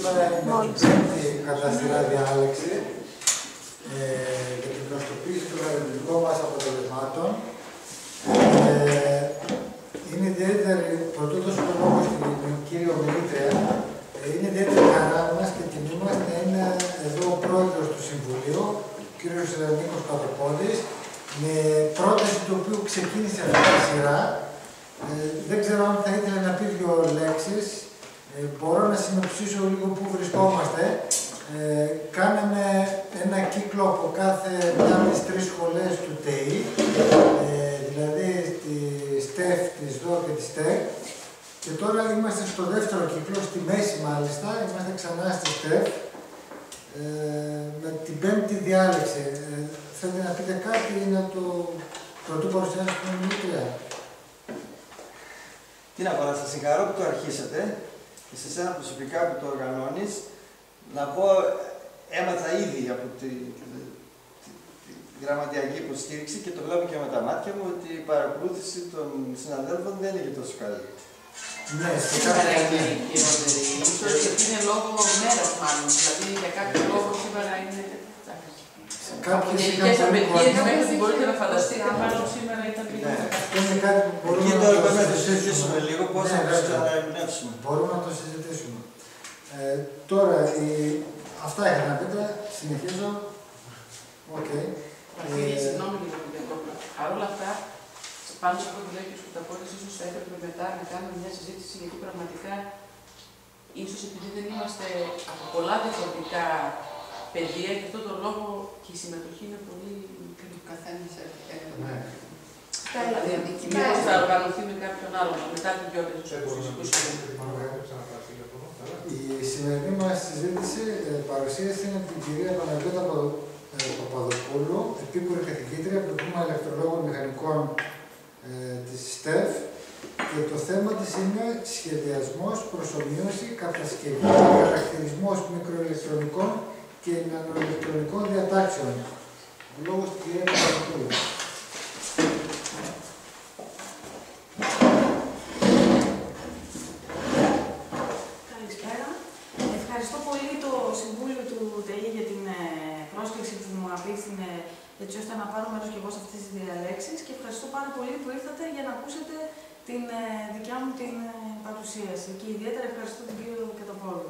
Σήμερα είναι η πέμπτη κατά σειρά διάλεξη για την γνωστοποίηση των ερευνητικών μας αποτελεσμάτων. Είναι ιδιαίτερη, πρωτού δώσω το λόγο στην κύριο Μιλήτρια, είναι ιδιαίτερη χαρά μας και τιμή μας να είναι εδώ ο πρόεδρος του Συμβουλίου, ο κύριος Νίκος Παπαπώλης, με πρόταση του οποίου ξεκίνησε αυτή τη σειρά. Δεν ξέρω αν θα ήθελα να πει δύο λέξεις. Μπορώ να συνοψίσω λίγο πού βρισκόμαστε. Κάναμε ένα κύκλο από κάθε μια από τις τρεις σχολές του ΤΕΙ, δηλαδή τη ΣΤΕΦ, τη ΔΟ και τη ΣΤΕΚ. Και τώρα είμαστε στο δεύτερο κύκλο, στη μέση μάλιστα, είμαστε ξανά στη ΣΤΕΦ, με την πέμπτη διάλεξη. Θέλετε να πείτε κάτι ή να το πρωτού παρουσιάσετε την Μιλήτρια? Τι να πω, να σας συγχαρώ που το αρχίσατε και σε εσένα προσωπικά που το οργανώνεις. Να πω, έμαθα ήδη από τη γραμματιακή υποστήριξη και το βλέπω και με τα μάτια μου ότι η παρακολούθηση των συναδέλφων δεν είναι και τόσο καλή. Ναι, σήμερα είναι η χειρότερη. Ίσως γιατί είναι λόγω μέρας μάλλον. Δηλαδή για κάποιο λόγο σήμερα είναι. Από γενικές απαιτίες μέχρι την μπορείτε να φανταστείτε, μάλλον σήμερα ήταν λίγο. Είναι κάτι που μπορούμε να το συζητήσουμε λίγο, πώς θα το ξαναερμηνεύσουμε. Μπορούμε να το συζητήσουμε. Τώρα, αυτά είχα να πείτε, συνεχίζω. Συγγνώμη για το διακόπτω. Παρ' όλα αυτά, πάνω σε αυτό που λέει ο κ. Σκουταπώλης, ίσως θα έπρεπε μετά να κάνουμε μια συζήτηση, γιατί πραγματικά, ίσως επειδή δεν είμαστε από πολλά διαφορετικά παιδεία, γι' αυτό τον λόγο και η συμμετοχή είναι πολύ μικρή. Καθένας Ναι. Δηλαδή, μήπως θα οργανωθεί με κάποιον άλλον, μετά την πιο Η σημερινή μας συζήτηση παρουσίαση είναι την κυρία Παναγιώτα Παπαδοπούλου, επίκουρη καθηγήτρια από το Τμήμα Ηλεκτρολόγων Μηχανικών της ΣΤΕΦ, και το θέμα της είναι σχεδιασμός, προσομοίωση, κατασκευή και χαρακτηρισμός μικροηλεκτρονικών και νανοηλεκτρονικών διατάξεων. Ο λόγος της κυρία Παπαδοπούλου. Καλησπέρα. Ευχαριστώ πολύ το Συμβούλιο του ΤΕΙ για την πρόσκληση που μου απίθυνε, έτσι ώστε να πάρω μέρος και εγώ σε αυτές τις διαλέξεις, και ευχαριστώ πάρα πολύ που ήρθατε για να ακούσετε την δικιά μου την παρουσίαση, και ιδιαίτερα ευχαριστώ τον κύριο Καταπόλου.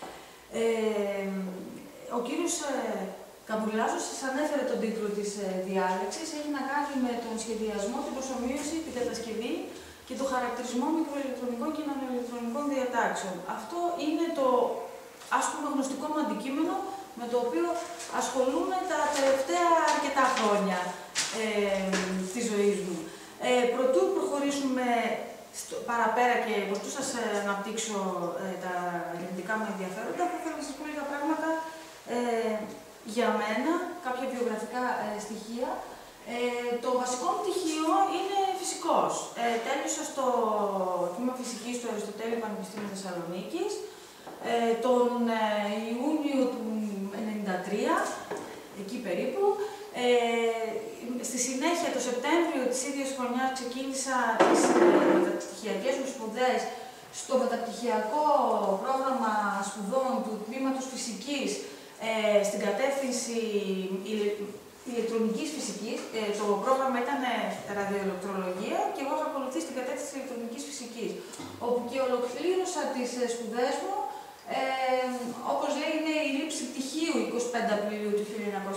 Ο κύριος Καμπουρλάζος σας ανέφερε τον τίτλο της διάλεξης. Έχει να κάνει με τον σχεδιασμό, την προσομοίωση, την κατασκευή και τον χαρακτηρισμό μικροηλεκτρονικών και νανοηλεκτρονικών διατάξεων. Αυτό είναι το, ας πούμε, γνωστικό μου αντικείμενο με το οποίο ασχολούμαι τα τελευταία αρκετά χρόνια της ζωής μου. Προτού προχωρήσουμε παραπέρα και προτού σας αναπτύξω τα γενετικά μου ενδιαφέροντα, θα ήθελα να σας πω λίγα πράγματα για μένα, κάποια βιογραφικά στοιχεία. Το βασικό μου πτυχίο είναι φυσικός. Τέλειωσα στο τμήμα φυσικής του Αριστοτέλειου Πανεπιστήμιου Θεσσαλονίκης τον Ιούνιο του 1993, εκεί περίπου. Στη συνέχεια, το Σεπτέμβριο της ίδιας χρονιάς, ξεκίνησα τις μεταπτυχιακές μου σπουδές στο μεταπτυχιακό πρόγραμμα σπουδών του Τμήματος Φυσικής στην κατεύθυνση ηλεκτρονικής φυσικής. Το πρόγραμμα ήταν ραδιοελεκτρολογία και εγώ είχα ακολουθήσει την κατεύθυνση ηλεκτρονικής φυσικής, όπου και ολοκλήρωσα τις σπουδές μου, όπως λέει, είναι η λήψη πτυχίου 25 Απριλίου του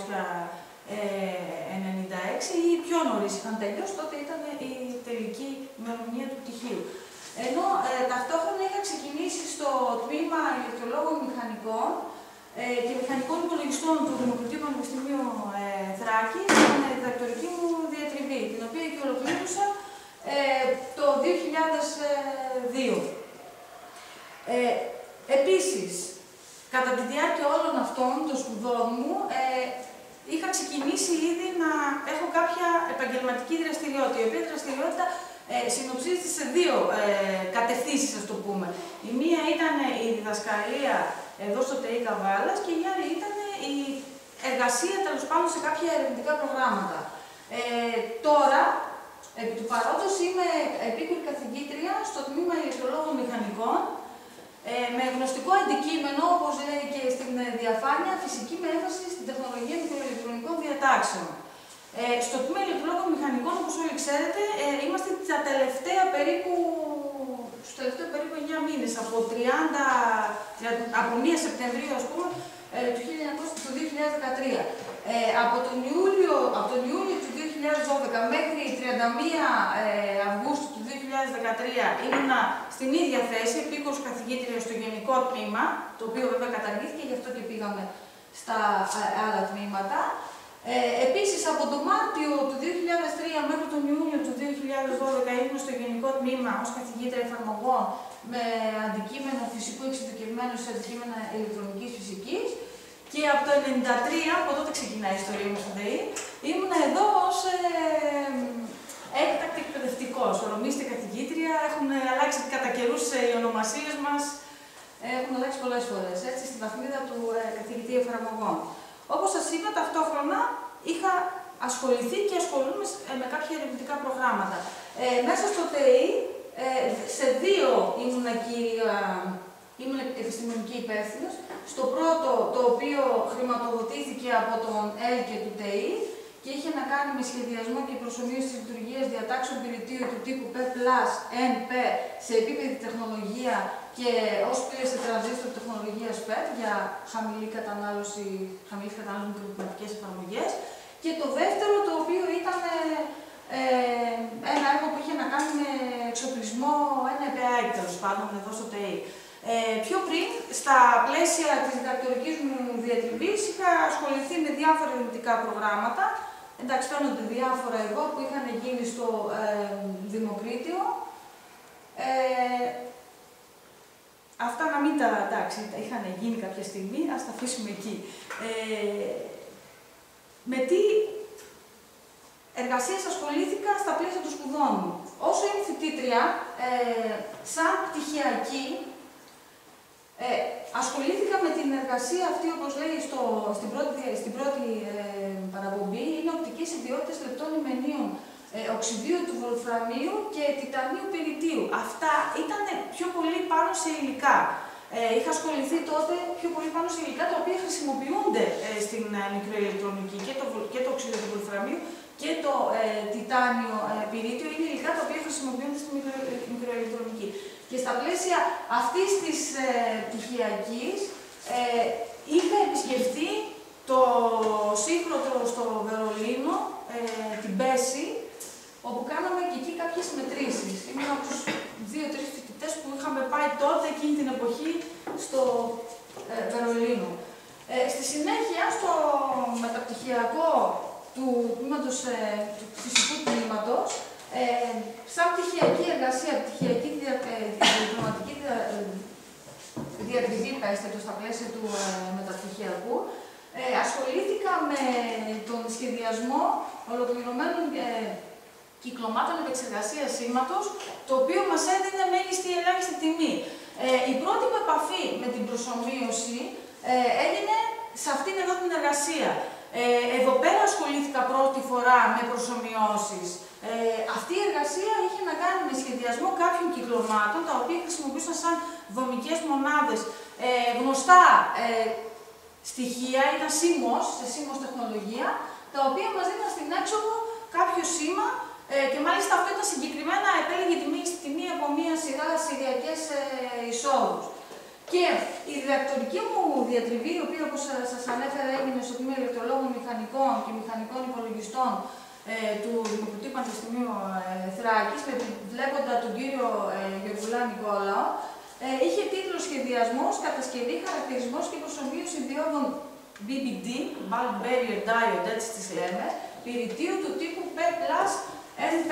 1996, ή πιο νωρίς είχαν τελειώσει, τότε ήταν η τελική ημερομηνία του πτυχίου. Ενώ ταυτόχρονα είχα ξεκινήσει στο τμήμα ηλεκτρολόγων μηχανικών και μηχανικών υπολογιστών του Δημοκρατίου Πανεπιστημίου Θράκης, την διδακτορική μου διατριβή, την οποία και ολοκλήρωσα το 2002. Επίσης, κατά τη διάρκεια όλων αυτών των σπουδών μου, είχα ξεκινήσει ήδη να έχω κάποια επαγγελματική δραστηριότητα, η οποία δραστηριότητα συνοψίζεται σε δύο κατευθύνσεις, ας το πούμε. Η μία ήταν η διδασκαλία εδώ στο ΤΕΙ Καβάλας και η άλλη ήταν η εργασία, τέλος πάντων, σε κάποια ερευνητικά προγράμματα. Τώρα, επί του παρόντος, είμαι επίκουρη καθηγήτρια στο τμήμα ηλεκτρολόγων μηχανικών, με γνωστικό αντικείμενο, όπως διαφάνεια φυσική με έμφαση στην τεχνολογία μικροηλεκτρονικών διατάξεων. Στο τμήμα ηλεκτρολόγων μηχανικών, όπως όλοι ξέρετε, είμαστε στους τελευταίους περίπου 9 μήνες, από 1 Σεπτεμβρίου, ας πούμε, του 2013. Από τον Ιούλιο του 2012 μέχρι 31 Αυγούστου του 2013 ήμουνα στην ίδια θέση, επίκουρος καθηγήτρια στο Γενικό Τμήμα, το οποίο βέβαια καταργήθηκε, γι' αυτό και πήγαμε στα άλλα τμήματα. Επίσης, από τον Μάρτιο του 2003 μέχρι τον Ιούνιο του 2012 ήμουν στο Γενικό Τμήμα ως καθηγήτρια εφαρμογών με αντικείμενο φυσικού εξειδικευμένου σε αντικείμενα ηλεκτρονικής φυσικής. Και από το 1993, από τότε ξεκινάει η ιστορία μου στο ΔΕΗ, ήμουν εδώ ως έκτακτη εκπαιδευτικός, ορομίστη καθηγήτρια. Έχουν αλλάξει κατά καιρούς οι ονομασίες μας, έχουν αλλάξει πολλές φορές, έτσι, στη βαθμίδα του καθηγητή εφαρμογών. Όπως σας είπα, ταυτόχρονα είχα ασχοληθεί και ασχολούμαι με κάποια ερευνητικά προγράμματα. Μέσα στο ΤΕΗ, σε 2 ήμουν επιστημονική υπεύθυνος. Στο πρώτο, το οποίο χρηματοδοτήθηκε από τον ΕΛΚΕ του ΤΕΗ και είχε να κάνει με σχεδιασμό και προσομοίωση της λειτουργίας διατάξεων πυρητίου του τύπου P+NP σε επίπεδη τεχνολογία και ως πλήρες τρανζίστορ τεχνολογίας FET για χαμηλή κατανάλωση μικροκυματικές εφαρμογές. Και το δεύτερο, το οποίο ήταν ένα έργο που είχε να κάνει με εξοπλισμό, ένα ΕΠΑ, τέλος πάντων, εδώ στο ΤΕΗ. Πιο πριν, στα πλαίσια της διδακτορικής μου διατριβής, είχα ασχοληθεί με διάφορα ερευνητικά προγράμματα. Εντάξει, φαίνονται διάφορα εδώ που είχαν γίνει στο Δημοκρίτιο. Αυτά να μην τα, εντάξει, είχαν γίνει κάποια στιγμή, ας τα αφήσουμε εκεί. Με τι εργασίες ασχολήθηκα στα πλαίσια των σπουδών μου. Όσο ήμουν φοιτήτρια, σαν πτυχιακή, ασχολήθηκα με την εργασία αυτή, όπως λέει στην πρώτη παραπομπή, είναι οπτικές ιδιότητες λεπτών ημενίων οξυδίου του βολφραμίου και τιτανίου πυρητίου. Αυτά ήταν πιο πολύ πάνω σε υλικά. Είχα ασχοληθεί τότε πιο πολύ πάνω σε υλικά τα οποία χρησιμοποιούνται στην μικροηλεκτρονική, και το οξύδιο του βολφραμίου και το τιτάνιο πυρίτιο είναι υλικά τα οποία χρησιμοποιούνται στη μικροηλεκτρονική. Και στα πλαίσια αυτής της πτυχιακής είχα επισκεφτεί το σύγχρονο στο Βερολίνο, την Πέση, όπου κάναμε και εκεί κάποιες μετρήσεις. Ήμουν από τους 2-3 φοιτητές που είχαμε πάει τότε, εκείνη την εποχή, στο Βερολίνο. Στη συνέχεια, στο μεταπτυχιακό του φυσικού τμήματος, σαν πτυχιακή εργασία, πτυχιακή διπλωματική διατριβή, στα πλαίσια του μεταπτυχιακού, ασχολήθηκα με τον σχεδιασμό ολοκληρωμένων κυκλωμάτων επεξεργασίας σήματος, το οποίο μας έδινε μέγιστη ελάχιστη τιμή. Η πρώτη μου επαφή με την προσομοίωση έγινε σε αυτήν εδώ την εργασία. Εδώ πέρα ασχολήθηκα πρώτη φορά με προσομοιώσεις. Αυτή η εργασία είχε να κάνει με σχεδιασμό κάποιων κυκλωμάτων, τα οποία χρησιμοποιούσαν σαν δομικές μονάδες. Γνωστά στοιχεία, ήταν CMOS, σε CMOS τεχνολογία, τα οποία μας δίναν στην έξοδο κάποιο σήμα και μάλιστα αυτό ήταν συγκεκριμένα, επέλεγε τη τιμή από μία σειρά σηριακές εισόδους. Και η διδακτορική μου διατριβή, η οποία όπως σας ανέφερα έγινε στο τμήμα ηλεκτρολόγων μηχανικών και μηχανικών υπολογιστών του Δημοκρατικού Πανεπιστημίου Θράκης, βλέποντα τον κύριο Γεωργουλά Νικόλαο, είχε τίτλο «Σχεδιασμός, κατασκευή, χαρακτηρισμός και προσομοίωση διόδων BBD, Bulk Barrier Diode», έτσι τις λέμε, πυρητίου του τύπου P+NP.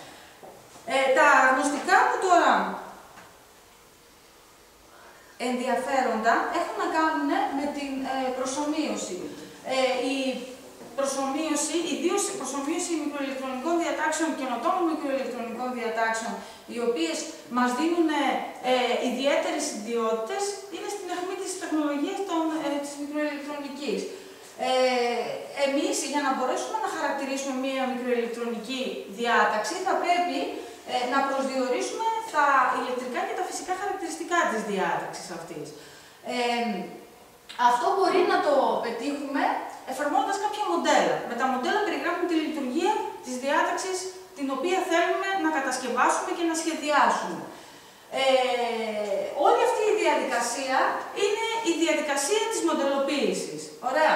Τα γνωστικά μου τώρα ενδιαφέροντα έχουν να κάνουν με την προσομοίωση. Η προσομοίωση, ιδίως η προσομοίωση μικροηλεκτρονικών διατάξεων, καινοτόμων μικροηλεκτρονικών διατάξεων, οι οποίες μας δίνουν ιδιαίτερες ιδιότητες, είναι στην αιχμή της τεχνολογίας της μικροηλεκτρονικής. Εμείς, για να μπορέσουμε να χαρακτηρίσουμε μία μικροηλεκτρονική διάταξη, θα πρέπει να προσδιορίσουμε τα ηλεκτρικά και τα φυσικά χαρακτηριστικά της διάταξης αυτής. Αυτό μπορεί να το πετύχουμε εφαρμόζοντας κάποια μοντέλα. Με τα μοντέλα περιγράφουμε τη λειτουργία της διάταξης την οποία θέλουμε να κατασκευάσουμε και να σχεδιάσουμε. Όλη αυτή η διαδικασία είναι η διαδικασία της μοντελοποίησης. Ωραία.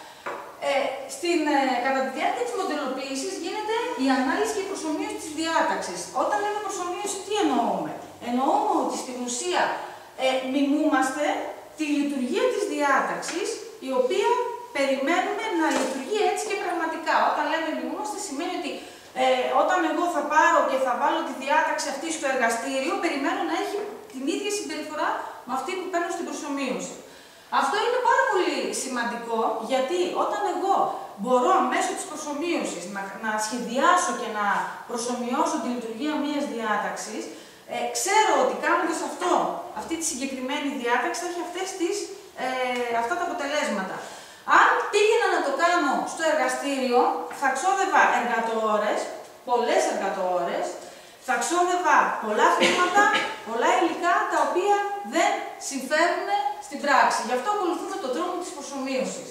Κατά τη διάρκεια της μοντελοποίησης γίνεται η ανάλυση και η προσομοίωση της διάταξης. Όταν λέμε προσομοίωση, τι εννοούμε? Εννοούμε ότι στην ουσία μιμούμαστε τη λειτουργία της διάταξης, η οποία περιμένουμε να λειτουργεί έτσι και πραγματικά. Όταν λέμε μιμούμαστε, σημαίνει ότι όταν εγώ θα πάρω και θα βάλω τη διάταξη αυτή στο εργαστήριο, περιμένω να έχει την ίδια συμπεριφορά με αυτή που παίρνω στην προσομοίωση. Αυτό είναι πάρα πολύ σημαντικό, γιατί όταν εγώ μπορώ μέσω της προσομοίωσης να σχεδιάσω και να προσομοιώσω τη λειτουργία μιας διάταξης, ξέρω ότι κάνοντας αυτή τη συγκεκριμένη διάταξη θα έχει αυτά τα αποτελέσματα. Αν πήγαινα να το κάνω στο εργαστήριο, θα ξόδευα εργατοώρες, πολλές εργατοώρες, θα ξόδευα πολλά χρήματα, πολλά υλικά, τα οποία δεν συμφέρουν στην πράξη. Γι' αυτό ακολουθούμε τον δρόμο της προσομοίωσης.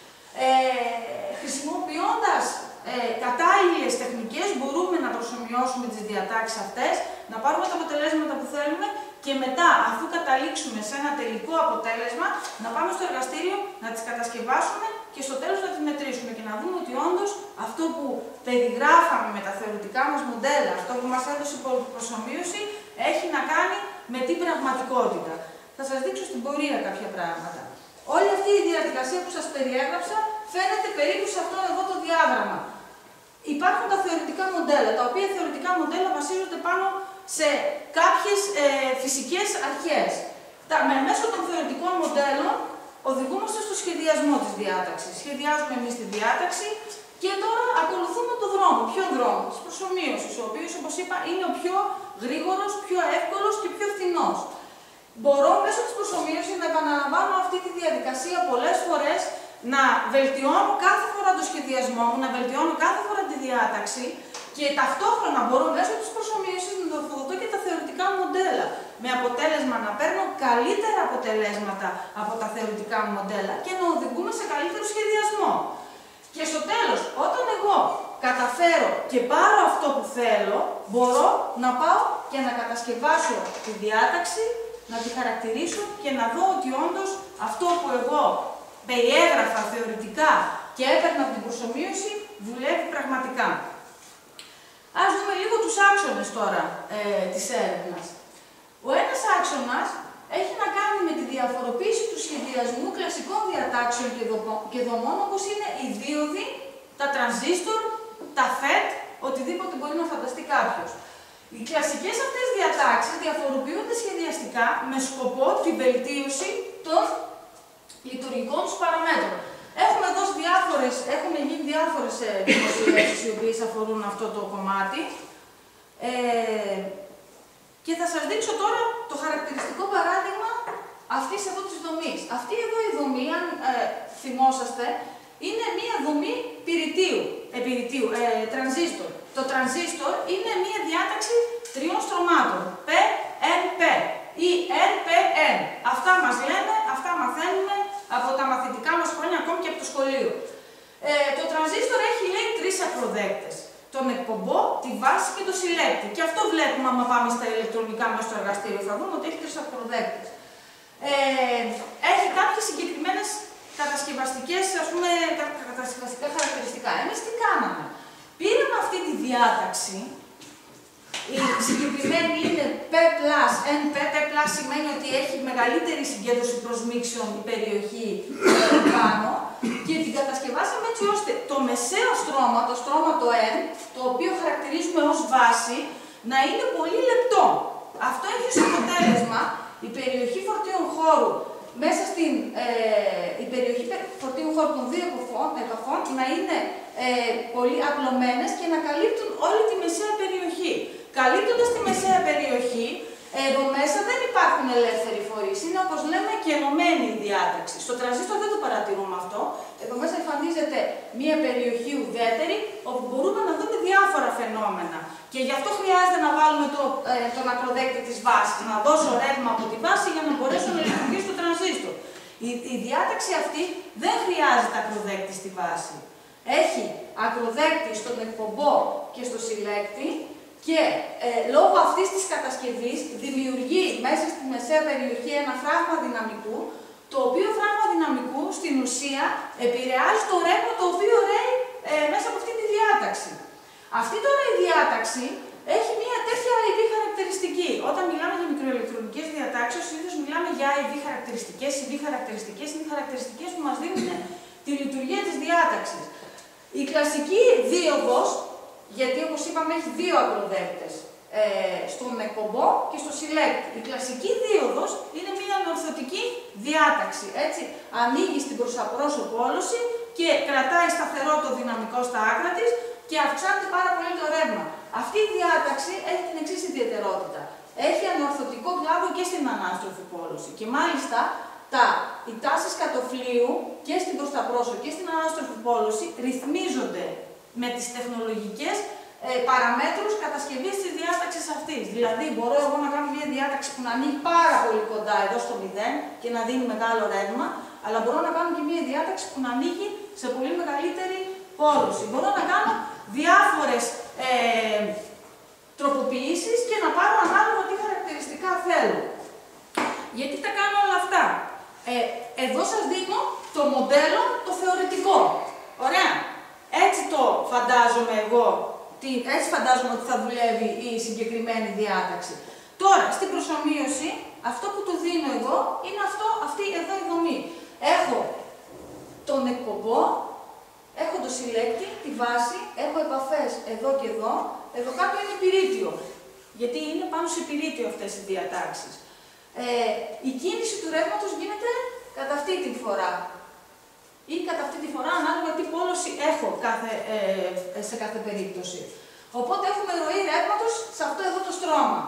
Χρησιμοποιώντας κατάλληλες τεχνικές, μπορούμε να προσομοιώσουμε τις διατάξεις αυτές, να πάρουμε τα αποτελέσματα που θέλουμε και μετά, αφού καταλήξουμε σε ένα τελικό αποτέλεσμα, να πάμε στο εργαστήριο, να τις κατασκευάσουμε και στο τέλος να τις μετρήσουμε και να δούμε ότι όντως αυτό που περιγράφαμε με τα θεωρητικά μας μοντέλα, αυτό που μας έδωσε η προσομοίωση, έχει να κάνει με την πραγματικότητα. Θα σας δείξω στην πορεία κάποια πράγματα. Όλη αυτή η διαδικασία που σας περιέγραψα φαίνεται περίπου σε αυτό εδώ το διάγραμμα. Υπάρχουν τα θεωρητικά μοντέλα, τα οποία θεωρητικά μοντέλα βασίζονται πάνω σε κάποιες φυσικές αρχές. Μέσω των θεωρητικών μοντέλων οδηγούμαστε στο σχεδιασμό της διάταξης. Σχεδιάζουμε εμείς τη διάταξη και τώρα ακολουθούμε τον δρόμο. Ποιο δρόμο? Της προσομοίωσης, ο οποίος, όπως είπα, είναι ο πιο γρήγορος, πιο εύκολος και πιο φθηνός. Μπορώ μέσω της προσομοίωσης να επαναλαμβάνω αυτή τη διαδικασία πολλές φορές, να βελτιώνω κάθε φορά το σχεδιασμό μου, να βελτιώνω κάθε φορά τη διάταξη και ταυτόχρονα μπορώ μέσω της προσομοίωσης να τροφοδοτώ και τα θεωρητικά μοντέλα. Με αποτέλεσμα να παίρνω καλύτερα αποτελέσματα από τα θεωρητικά μοντέλα και να οδηγούμε σε καλύτερο σχεδιασμό. Και στο τέλος, όταν εγώ καταφέρω και πάρω αυτό που θέλω, μπορώ να πάω και να κατασκευάσω τη διάταξη, να τη χαρακτηρίσω και να δω ότι όντως αυτό που εγώ περιέγραφα θεωρητικά και έπαιρνα από την προσομοίωση δουλεύει πραγματικά. Ας δούμε λίγο τους άξονες τώρα της έρευνας. Ο ένας άξονας έχει να κάνει με τη διαφοροποίηση του σχεδιασμού κλασικών διατάξεων και δομών, όπως είναι οι δίωδοι, τα τρανζίστορ, τα FET, οτιδήποτε μπορεί να φανταστεί κάποιος. Οι κλασικές αυτές διατάξεις διαφοροποιούνται σχεδιαστικά με σκοπό τη βελτίωση των λειτουργικών τους παραμέτρων. Έχουν γίνει διάφορες δημοσιεύσεις οι οποίες αφορούν αυτό το κομμάτι. Και θα σας δείξω τώρα το χαρακτηριστικό παράδειγμα αυτής εδώ της δομής. Αυτή εδώ η δομή, αν θυμόσαστε, είναι μία δομή τρανζίστορ. Το τρανζίστορ είναι μία διάταξη τριών στρωμάτων, P-N-P ή N-P-N. Αυτά μας λένε, αυτά μαθαίνουμε από τα μαθητικά μας χρόνια, ακόμη και από το σχολείο. Το τρανζίστορ έχει, λέει, τρεις ακροδέκτες. Τον εκπομπό, τη βάση και το συλλέκτη. Και αυτό βλέπουμε άμα πάμε στα ηλεκτρονικά μέσα στο εργαστήριο. Θα δούμε ότι έχει τρεις ακροδέκτες. Έχει κάποιες συγκεκριμένες κατασκευαστικά χαρακτηριστικά. Εμείς τι κάναμε? Πήραμε αυτή τη διάταξη. Η συγκεκριμένη είναι P+NP. P+ σημαίνει ότι έχει μεγαλύτερη συγκέντρωση προσμίξεων η περιοχή πάνω και την κατασκευάσαμε έτσι ώστε το μεσαίο στρώμα, το στρώμα το N, το οποίο χαρακτηρίζουμε ως βάση, να είναι πολύ λεπτό. Αυτό έχει ως αποτέλεσμα η περιοχή φορτίων χώρου μέσα στην περιοχή φορτίων χώρου των δύο επαφών να είναι πολύ απλωμένες και να καλύπτουν όλη τη μεσαία περιοχή. Καλύπτοντας τη μεσαία περιοχή, εδώ μέσα δεν υπάρχουν ελεύθεροι φορείς. Είναι, όπως λέμε, και ενωμένη η διάταξη. Στο τρανζίστορ δεν το παρατηρούμε αυτό. Εδώ μέσα εμφανίζεται μια περιοχή ουδέτερη, όπου μπορούμε να δούμε διάφορα φαινόμενα. Και γι' αυτό χρειάζεται να βάλουμε τον ακροδέκτη της βάσης, να δώσω ρεύμα από τη βάση για να μπορέσω να λειτουργήσω το τρανζίστορ. Η διάταξη αυτή δεν χρειάζεται ακροδέκτη στη βάση. Έχει ακροδέκτη στον εκπομπό και στο συλλέκτη και λόγω αυτής της κατασκευής δημιουργεί μέσα στη μεσαία περιοχή ένα φράγμα δυναμικού, το οποίο φράγμα δυναμικού στην ουσία επηρεάζει το ρεύμα το οποίο ρέει μέσα από αυτή τη διάταξη. Αυτή τώρα η διάταξη έχει μια τέτοια IV χαρακτηριστική. Όταν μιλάμε για μικροηλεκτρονικές διατάξεις, συνήθως μιλάμε για IV χαρακτηριστικές. IV χαρακτηριστικές είναι οι χαρακτηριστικές που μας δίνουν τη λειτουργία της διάταξης. Η κλασική δίωδος, γιατί όπως είπαμε έχει δύο ακροδέκτες, στον εκπομπό και στο συλλέκτη. Η κλασική δίωδος είναι μια ανορθωτική διάταξη. Έτσι, ανοίγει στην προσαπρόσωπο πόλωση και κρατάει σταθερό το δυναμικό στα άκρα της και αυξάνεται πάρα πολύ το ρεύμα. Αυτή η διάταξη έχει την εξής ιδιαιτερότητα. Έχει ανορθωτικό κλάδο και στην ανάστροφη πόλωση. Και μάλιστα οι τάσεις κατοφλίου και στην προσταπρόσω και στην ανάστροφη πόλωση ρυθμίζονται με τις τεχνολογικές παραμέτρους κατασκευής της διάταξης αυτής. Δηλαδή, μπορώ εγώ να κάνω μια διάταξη που να ανοίγει πάρα πολύ κοντά εδώ στο 0 και να δίνει μεγάλο ρεύμα, αλλά μπορώ να κάνω και μια διάταξη που να ανοίγει σε πολύ μεγαλύτερη πόλωση. Μπορώ να κάνω διάφορες τροποποιήσεις και να πάρω ανάλογα τι χαρακτηριστικά θέλω. Γιατί τα κάνω όλα αυτά. Εδώ σας δίνω το μοντέλο το θεωρητικό. Ωραία. Έτσι το φαντάζομαι εγώ, έτσι φαντάζομαι ότι θα δουλεύει η συγκεκριμένη διάταξη. Τώρα, στην προσομοίωση, αυτό που του δίνω εγώ είναι αυτή εδώ η δομή. Έχω τον εκπομπό, έχω το συλλέκτη, τη βάση, έχω επαφές εδώ και εδώ. Εδώ κάτω είναι πυρίτιο, γιατί είναι πάνω σε πυρίτιο αυτές οι διατάξεις. Η κίνηση του ρεύματος γίνεται κατά αυτή τη φορά ή κατά αυτή τη φορά ανάλογα τι πόλωση έχω σε κάθε περίπτωση. Οπότε έχουμε ροή ρεύματος σε αυτό εδώ το στρώμα.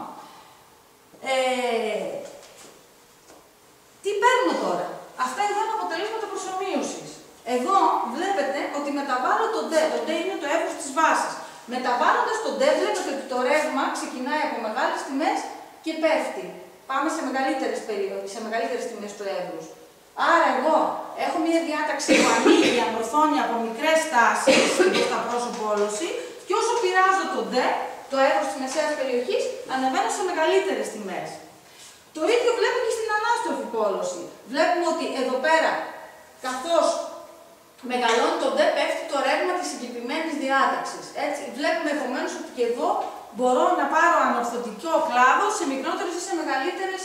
Τι παίρνω τώρα. Αυτά εδώ είναι αποτελέσματα προσομοίωσης. Εδώ βλέπετε ότι μεταβάλλω το D. Το D είναι το εύρος της βάσης. Μεταβάλλοντας το D βλέπετε ότι το ρεύμα ξεκινάει από μεγάλες τιμές και πέφτει. Πάμε σε μεγαλύτερες τιμές του εύρους. Άρα εγώ έχω μια διάταξη που ανοίγει, ανορθώνει από μικρές τάσεις στα πρόσωπο όλωση και όσο πειράζω το D, το εύρος της μεσαίας περιοχής, ανεβαίνω σε μεγαλύτερες τιμές. Το ίδιο βλέπουμε και στην ανάστροφη πόλωση. Βλέπουμε ότι εδώ πέρα, καθώς μεγαλώνει το D, πέφτει το ρεύμα της συγκεκριμένης διάταξης. Έτσι, βλέπουμε επομένως ότι και εδώ μπορώ να πάρω ανορθωτικό κλάδο σε μικρότερες ή σε μεγαλύτερες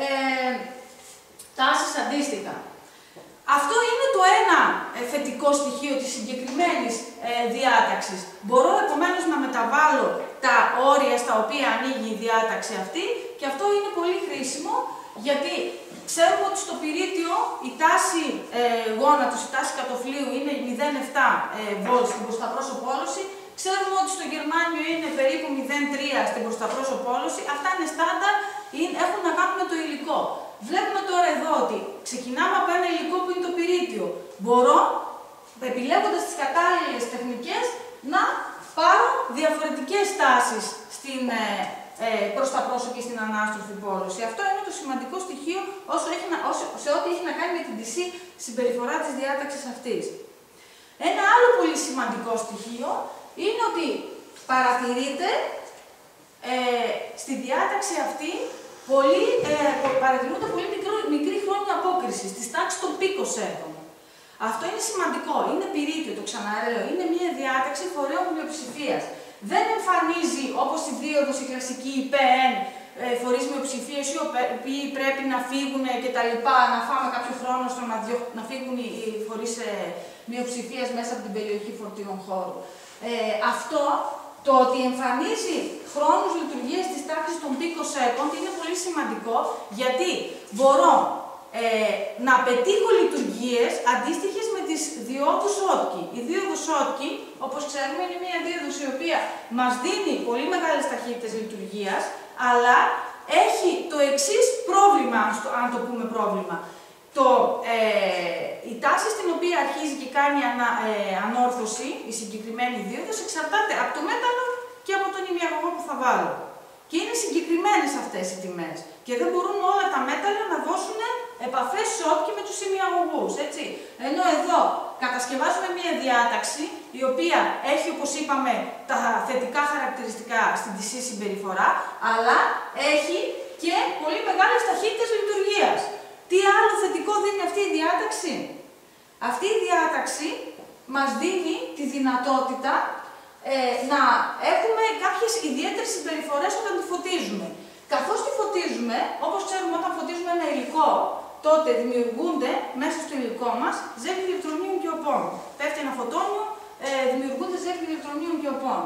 τάσεις αντίστοιχα. Αυτό είναι το ένα θετικό στοιχείο της συγκεκριμένης διάταξης. Μπορώ επομένως να μεταβάλω τα όρια στα οποία ανοίγει η διάταξη αυτή και αυτό είναι πολύ χρήσιμο γιατί ξέρουμε ότι στο πυρίτιο η τάση γόνατος, η τάση κατοφλίου είναι 0,7 βολτ στην προσταπρόσωπο πόλωση. Ξέρουμε ότι στο γερμάνιο είναι περίπου 0,3 στην προσταπρόσωπο πόλωση. Αυτά είναι στάνταρ, έχουν να κάνουν με το υλικό. Βλέπουμε τώρα εδώ ότι ξεκινάμε από ένα υλικό που είναι το πυρίτιο. Μπορώ, επιλέγοντας τις κατάλληλες τεχνικές, να πάρω διαφορετικές τάσεις προς τα πρόσωπα και στην ανάστροφη πόλωση. Αυτό είναι το σημαντικό στοιχείο σε ό,τι έχει να κάνει με την τυσή συμπεριφορά της διάταξης αυτής. Ένα άλλο πολύ σημαντικό στοιχείο είναι ότι παρατηρείται στη διάταξη αυτή παρατηρούνται πολύ μικρή χρόνια απόκριση, της τάξης των πίκοσέκων. Αυτό είναι σημαντικό, είναι πυρίτιο, το ξαναρέω, είναι μια διάταξη φορέων μειοψηφίας. Δεν εμφανίζει όπως η δίωδος, η κλασική, η PN, φορείς μειοψηφίας οι οποίοι πρέπει να φύγουν και τα λοιπά, να φάμε κάποιο χρόνο στο να φύγουν οι φορείς μειοψηφίας μέσα από την περιοχή φορτίων χώρου. Αυτό, το ότι εμφανίζει χρόνους λειτουργίας της τάξης των πίκοσέκοντ είναι πολύ σημαντικό γιατί μπορώ να πετύχω λειτουργίες αντίστοιχες με τις διόδους Schottky. Η δίωδος Schottky, όπως ξέρουμε, είναι μια δίωδος η οποία μας δίνει πολύ μεγάλες ταχύτητες λειτουργίας, αλλά έχει το εξής πρόβλημα, αν το πούμε πρόβλημα. Η τάση στην οποία αρχίζει και κάνει ανόρθωση, η συγκεκριμένη δίωδος, εξαρτάται από το μέταλλο και από τον ημιαγωγό που θα βάλω. Και είναι συγκεκριμένες αυτές οι τιμές. Και δεν μπορούν όλα τα μέταλλα να δώσουν επαφές SOT και με τους ημιαγωγούς, έτσι. Ενώ εδώ κατασκευάζουμε μία διάταξη η οποία έχει, όπως είπαμε, τα θετικά χαρακτηριστικά στην TC συμπεριφορά, αλλά έχει και πολύ μεγάλες ταχύτητες λειτουργίας. Τι άλλο θετικό δίνει αυτή η διάταξη? Αυτή η διάταξη μας δίνει τη δυνατότητα να έχουμε κάποιες ιδιαίτερες συμπεριφορές όταν τη φωτίζουμε. Καθώς τη φωτίζουμε, όπως ξέρουμε, όταν φωτίζουμε ένα υλικό, τότε δημιουργούνται μέσα στο υλικό μας ζεύγη ηλεκτρονίων και οπών. Πέφτει ένα φωτόνιο, δημιουργούνται ζεύγη ηλεκτρονίων και οπών.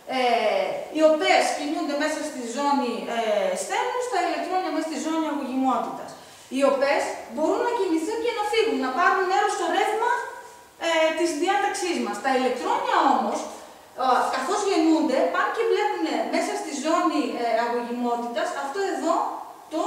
Οι οπές κινούνται μέσα στη ζώνη στένους, τα ηλεκτρόνια μέσα στη ζώνη αγωγημότητας. Οι οπές μπορούν να κινηθούν και να φύγουν, να πάρουν μέρος στο ρεύμα της διάταξής μας. Τα ηλεκτρόνια όμως, καθώς γεννούνται, πάνε και βλέπουν μέσα στη ζώνη αγωγημότητας αυτό εδώ το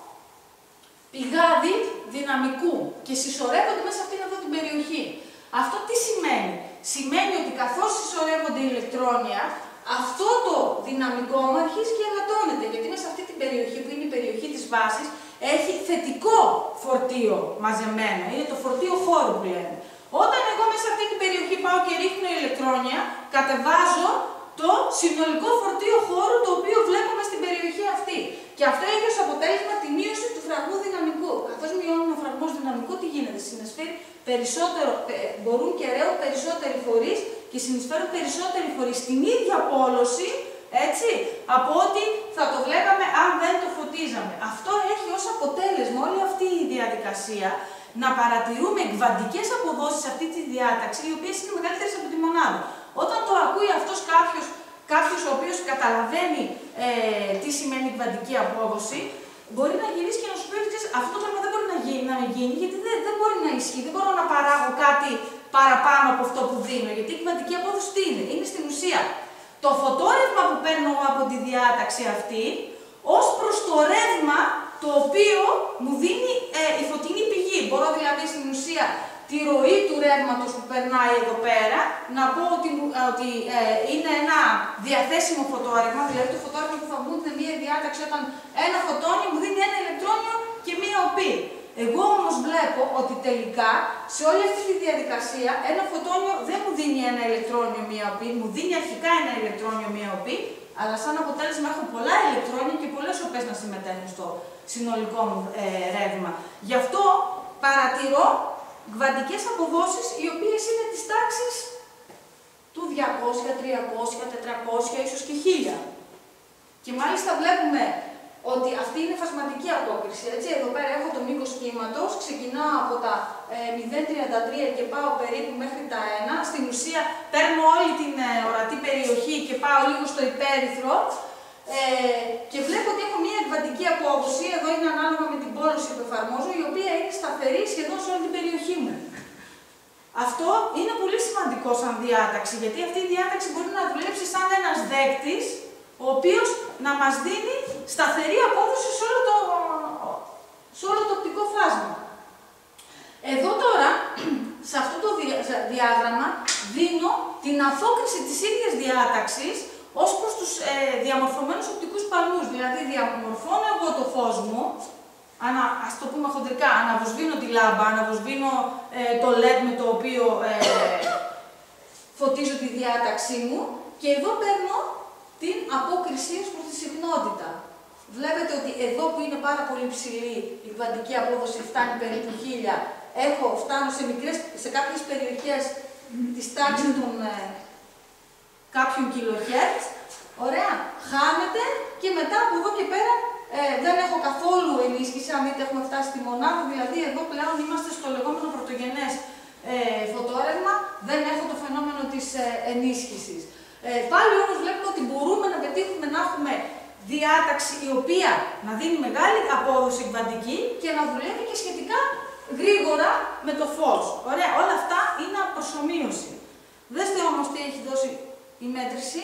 πηγάδι δυναμικού και συσσωρεύονται μέσα σε αυτήν εδώ την περιοχή. Αυτό τι σημαίνει? Σημαίνει ότι καθώς συσσωρεύονται οι ηλεκτρόνια, αυτό το δυναμικό μου αρχίζει και ελαττώνεται, γιατί μέσα σε αυτή την περιοχή, που είναι η περιοχή της βάσης, έχει θετικό φορτίο μαζεμένο, είναι το φορτίο χώρου που λέμε. Όταν εγώ μέσα σε αυτή την περιοχή πάω και ρίχνω ηλεκτρόνια, κατεβάζω το συνολικό φορτίο χώρου το οποίο βλέπουμε στην περιοχή αυτή. Και αυτό έχει ως αποτέλεσμα τη μείωση του φραγμού δυναμικού. Καθώς μειώνουμε ο φραγμός δυναμικού, τι γίνεται? Συνεισφέρει περισσότερο, μπορούν και ρέουν περισσότεροι φορείς και συνεισφέρουν περισσότεροι φορείς στην ίδια πόλωση, έτσι, από ό,τι θα το βλέπαμε αν δεν το φωτίζαμε. Αυτό έχει ως αποτέλεσμα όλη αυτή η διαδικασία να παρατηρούμε κβαντικές αποδόσεις σε αυτή τη διάταξη, οι οποίες είναι μεγαλύτερες από τη μονάδα. Όταν το ακούει αυτός κάποιος ο οποίος καταλαβαίνει τι σημαίνει κβαντική απόδοση, μπορεί να γυρίσει και να σου πει ότι αυτό το πράγμα δεν μπορεί να γίνει, γιατί δεν μπορεί να ισχύει, δεν μπορώ να παράγω κάτι παραπάνω από αυτό που δίνω. Γιατί η κβαντική απόδοση τι είναι? Είναι στην ουσία το φωτόρευμα που παίρνω από τη διάταξη αυτή, ως προς το ρεύμα το οποίο μου δίνει η φωτεινή πηγή. Μπορώ δηλαδή στην ουσία τη ροή του ρεύματος που περνάει εδώ πέρα να πω ότι είναι ένα διαθέσιμο φωτόρευμα, δηλαδή το φωτόρευμα που θα μου δίνει μία διάταξη όταν ένα φωτόνιο μου δίνει ένα ηλεκτρόνιο και μία οπή. Εγώ όμως βλέπω ότι τελικά σε όλη αυτή τη διαδικασία ένα φωτόνιο δεν μου δίνει ένα ηλεκτρόνιο μία οπή, μου δίνει αρχικά ένα ηλεκτρόνιο μία οπή, αλλά σαν αποτέλεσμα έχω πολλά ηλεκτρόνια και πολλές οπές να συμμετέχουν στο συνολικό μου ρεύμα. Γι' αυτό παρατηρώ κβαντικές αποδόσεις οι οποίες είναι της τάξης του 200, 300, 400, ίσως και 1000. Και μάλιστα βλέπουμε ότι αυτή είναι φασματική απόκριση. Έτσι, εδώ πέρα έχω το μήκος κύματος, ξεκινάω από τα 0,33 και πάω περίπου μέχρι τα 1. Στην ουσία παίρνω όλη την ορατή περιοχή και πάω λίγο στο υπέρυθρο και βλέπω ότι έχω μια κβαντική απόδοση, εδώ είναι ανάλογα με την πόλωση που εφαρμόζω, η οποία είναι σταθερή σχεδόν σε όλη την περιοχή μου. Αυτό είναι πολύ σημαντικό σαν διάταξη, γιατί αυτή η διάταξη μπορεί να δουλέψει σαν ένας δέκτης, ο οποίος να μας δίνει σταθερή απόδοση σε όλο το οπτικό φάσμα. Εδώ τώρα, σε αυτό το διάγραμμα, δίνω την απόκριση της ίδιας διάταξης ως προς τους διαμορφωμένους οπτικούς παλμούς. Δηλαδή, διαμορφώνω εγώ το φως μου, ας το πούμε χοντρικά, αναβοσβήνω τη λάμπα, αναβοσβήνω το LED με το οποίο φωτίζω τη διάταξή μου και εδώ παίρνω την απόκριση ως προς τη συχνότητα. Βλέπετε ότι εδώ που είναι πάρα πολύ ψηλή η κβαντική απόδοση, φτάνει περίπου 1000, φτάνω σε κάποιες περιοχές της τάξης των κάποιων kHz, ωραία, χάνεται και μετά από εδώ και πέρα δεν έχω καθόλου ενίσχυση, αν δείτε έχουμε φτάσει στη μονάδα, δηλαδή εδώ πλέον είμαστε στο λεγόμενο πρωτογενές φωτόρευμα, δεν έχω το φαινόμενο της ενίσχυσης. Πάλι όμως βλέπουμε ότι μπορούμε να πετύχουμε να έχουμε διάταξη η οποία να δίνει μεγάλη απόδοση κβαντική και να δουλεύει και σχετικά γρήγορα με το φως. Ωραία, όλα αυτά είναι προσομοίωση. Δέστε όμως τι έχει δώσει η μέτρηση.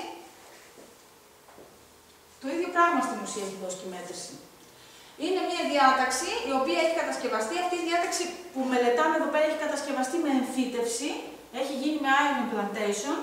Το ίδιο πράγμα στην ουσία έχει δώσει η μέτρηση. Είναι μια διάταξη η οποία έχει κατασκευαστεί. Αυτή η διάταξη που μελετάμε εδώ πέρα έχει κατασκευαστεί με εμφύτευση. Έχει γίνει με ion implantation.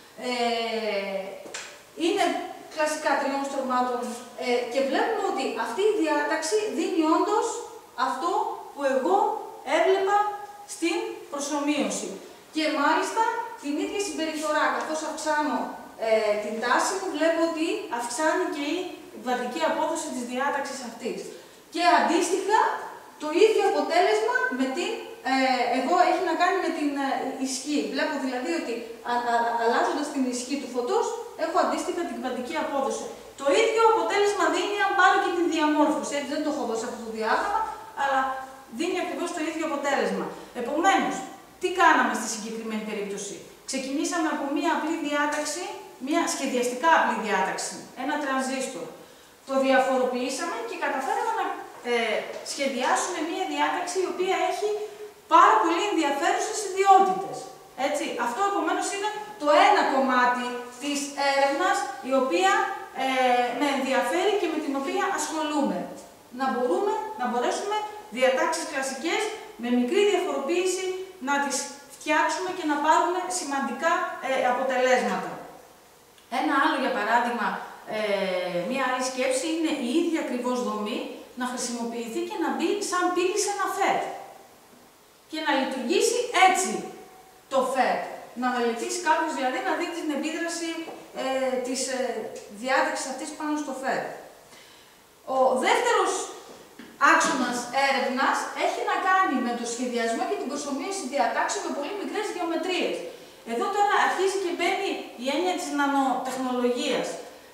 Είναι κλασικά τριών στρωμάτων και βλέπουμε ότι αυτή η διάταξη δίνει όντως αυτό που εγώ έβλεπα στην προσομοίωση. Και μάλιστα την ίδια συμπεριφορά, καθώς αυξάνω την τάση μου, βλέπω ότι αυξάνει και η βατική απόδοση της διάταξης αυτής. Και αντίστοιχα, το ίδιο αποτέλεσμα με την, εδώ έχει να κάνει με την ισχύ. Βλέπω δηλαδή ότι αλλάζοντας την ισχύ του φωτός, έχω αντίστοιχα την βατική απόδοση. Το ίδιο αποτέλεσμα δίνει αν πάρω και την διαμόρφωση. Έτσι δεν το έχω δώσει αυτό το διάγραμμα, αλλά δίνει ακριβώς το ίδιο αποτέλεσμα. Επομένως, τι κάναμε στη συγκεκριμένη περίπτωση? Ξεκινήσαμε από μία απλή διάταξη, μία σχεδιαστικά απλή διάταξη, ένα τρανζίστορ. Το διαφοροποιήσαμε και καταφέραμε να σχεδιάσουμε μία διάταξη η οποία έχει πάρα πολύ ενδιαφέρουσες ιδιότητες. Έτσι. Αυτό επομένως είναι το ένα κομμάτι της έρευνας η οποία με ενδιαφέρει και με την οποία ασχολούμαι. Να μπορέσουμε διατάξεις κλασικές με μικρή διαφοροποίηση να τις φτιάξουμε και να πάρουμε σημαντικά αποτελέσματα. Ένα άλλο για παράδειγμα, μία άλλη σκέψη είναι η ίδια ακριβώς δομή να χρησιμοποιηθεί και να μπει σαν πύλη σε ένα FET και να λειτουργήσει έτσι το FET. Να μελετήσει κάποιος δηλαδή να δει την επίδραση της διάταξης αυτής πάνω στο FET. Ο δεύτερος άξονας έρευνας έχει να κάνει με το σχεδιασμό και την προσομοίωση διατάξεων με πολύ μικρές γεωμετρίες. Εδώ τώρα αρχίζει και μπαίνει η έννοια της νανοτεχνολογίας.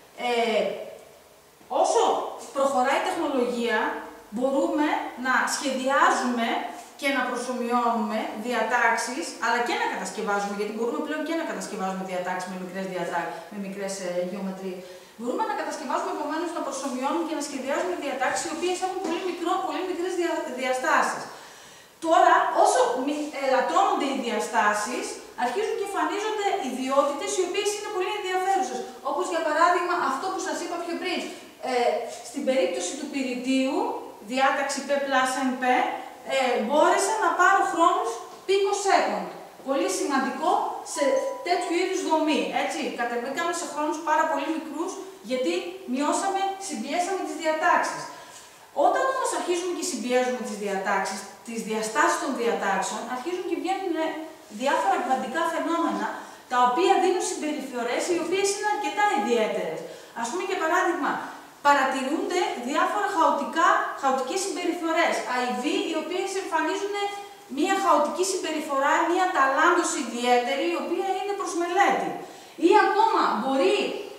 Όσο προχωράει η τεχνολογία, μπορούμε να σχεδιάζουμε και να προσομοιώνουμε διατάξεις, αλλά και να κατασκευάζουμε, γιατί μπορούμε πλέον και να κατασκευάζουμε διατάξεις με μικρές γεωμετρίες. Μπορούμε να κατασκευάζουμε επομένως, να προσομοιώνουμε και να σχεδιάζουμε διατάξεις οι οποίες έχουν πολύ μικρές διαστάσεις. Τώρα, όσο ελαττώνονται οι διαστάσεις, αρχίζουν και εμφανίζονται ιδιότητες οι οποίες είναι πολύ ενδιαφέρουσες. Όπως για παράδειγμα αυτό που σας είπα πιο πριν. Στην περίπτωση του πυρητίου, διάταξη P+NP, μπόρεσα να πάρω χρόνους πικοσέκοντ. Πολύ σημαντικό σε τέτοιου είδους δομή. Έτσι, κατεβήκαμε σε χρόνους πάρα πολύ μικρούς, γιατί συμπιέσαμε τις διατάξεις. Όταν όμως αρχίζουμε και συμπιέζουμε τις διατάξεις, τις διαστάσεις των διατάξεων, αρχίζουν και βγαίνουν διάφορα κβαντικά φαινόμενα, τα οποία δίνουν συμπεριφορές οι οποίες είναι αρκετά ιδιαίτερες. Ας πούμε, για παράδειγμα, παρατηρούνται διάφορα χαοτικές συμπεριφορές, IV, οι οποίες εμφανίζουν μία χαοτική συμπεριφορά, μία ταλάντωση ιδιαίτερη, η οποία είναι προς μελέτη. Ή ακόμα μπορεί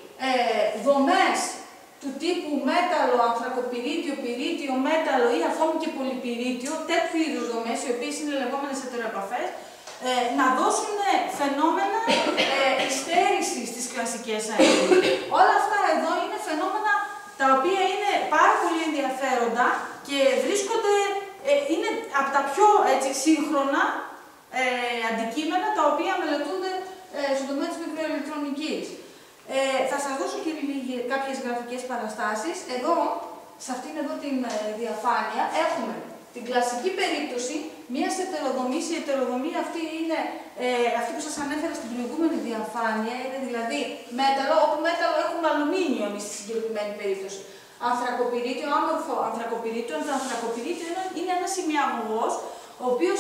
δομές του τύπου μέταλλο, ανθρακοπυρίτιο, πυρίτιο, μέταλλο ή ακόμη και πολυπυρίτιο, τέτοιου είδους δομές, οι οποίες είναι λεγόμενες ετεροεπαφές, να δώσουν φαινόμενα υστέρησης στις κλασικές αερίες. Όλα αυτά εδώ είναι φαινόμενα τα οποία είναι πάρα πολύ ενδιαφέροντα και βρίσκονται, είναι από τα πιο σύγχρονα αντικείμενα τα οποία μελετούνται στον τομέα της μικροηλεκτρονικής. Θα σας δώσω και κάποιες γραφικές παραστάσεις. Εδώ, σε αυτήν εδώ την διαφάνεια, έχουμε την κλασική περίπτωση μιας ετεροδομής. Η ετεροδομή αυτή είναι αυτή που σας ανέφερα στην προηγούμενη διαφάνεια, είναι δηλαδή μέταλλο, όπου μέταλλο έχουμε αλουμίνιο εμείς στη συγκεκριμένη περίπτωση. Ανθρακοπυρίτιο, άμορφο ανθρακοπυρίτιο. Το ανθρακοπυρίτιο είναι ένας ημιαγωγός, ο οποίος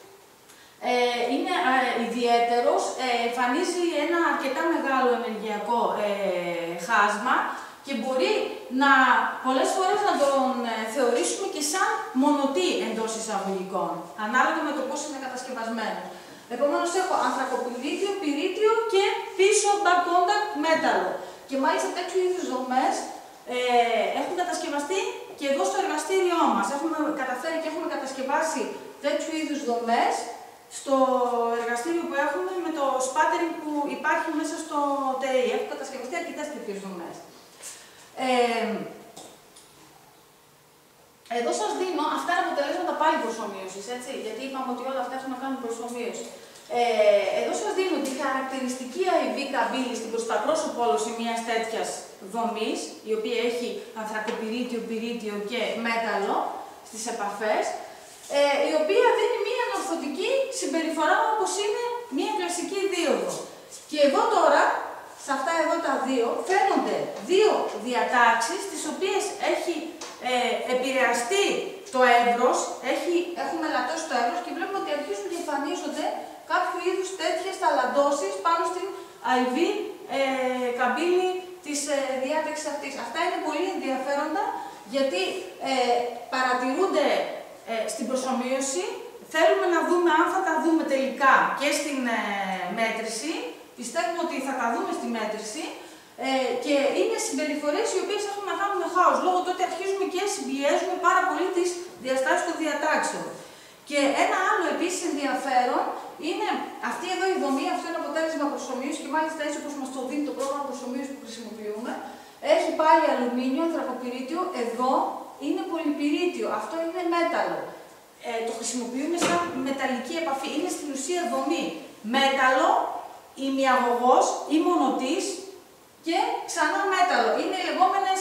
είναι ιδιαίτερος, εμφανίζει ένα αρκετά μεγάλο ενεργειακό χάσμα και μπορεί πολλές φορές να τον θεωρήσουμε και σαν μονοτή εντός εισαγωγικών, ανάλογα με το πώς είναι κατασκευασμένο. Επομένως έχω ανθρακοπυρίτιο, πυρίτιο και πίσω back contact μέταλλο. Και μάλιστα τέτοιου είδους δομές έχουν κατασκευαστεί και εδώ στο εργαστήριό μας. Έχουμε καταφέρει και έχουμε κατασκευάσει τέτοιου είδους δομές στο εργαστήριο που έχουμε με το sputtering που υπάρχει μέσα στο ΤΕΙ. Έχουν κατασκευαστεί αρκετές τέτοιες δομές. Εδώ σας δίνω, αυτά είναι αποτελέσματα πάλι προσομοίωσης, έτσι, γιατί είπαμε ότι όλα αυτά έχουν να κάνουν προσομοίωση. Εδώ σας δίνω τη χαρακτηριστική IV καμπύλη στην προσταπρόσωπο όλωση μιας τέτοιας δομής, η οποία έχει ανθρακοπυρίτιο, πυρίτιο και μέταλλο στις επαφές, η οποία δίνει μια ανορθωτική συμπεριφορά όπως είναι μια κλασική δίωδο. Και εδώ τώρα, σε αυτά εδώ τα δύο, φαίνονται δύο διατάξεις τις οποίες έχει επηρεαστεί το εύρος, έχουμε ελαττώσει το εύρος και βλέπουμε ότι αρχίζουν και εμφανίζονται κάποιου είδους τέτοιες ταλαντώσεις πάνω στην αϊβή καμπύλη της διάταξης αυτής. Αυτά είναι πολύ ενδιαφέροντα γιατί παρατηρούνται στην προσομοίωση. Θέλουμε να δούμε αν θα τα δούμε τελικά και στην μέτρηση. Πιστεύουμε ότι θα τα δούμε στη μέτρηση. Και είναι συμπεριφορές οι οποίες έχουν να κάνουν με χάος. Λόγω του ότι αρχίζουμε και συμπιέζουμε πάρα πολύ τις διαστάσεις των διατάξεων. Και ένα άλλο επίσης ενδιαφέρον είναι αυτή εδώ η δομή, αυτό είναι αποτέλεσμα προσομοίωσης και μάλιστα έτσι όπως μας το δίνει το πρόγραμμα προσομοίωσης που χρησιμοποιούμε. Έχει πάλι αλουμίνιο, ανθρακοπυρίτιο, εδώ είναι πολυπυρίτιο, αυτό είναι μέταλλο. Το χρησιμοποιούμε σαν μεταλλική επαφή, είναι στην ουσία δομή. Μέταλλο, ημιαγωγός ή μονοτής και ξανά μέταλλο. Είναι οι λεγόμενες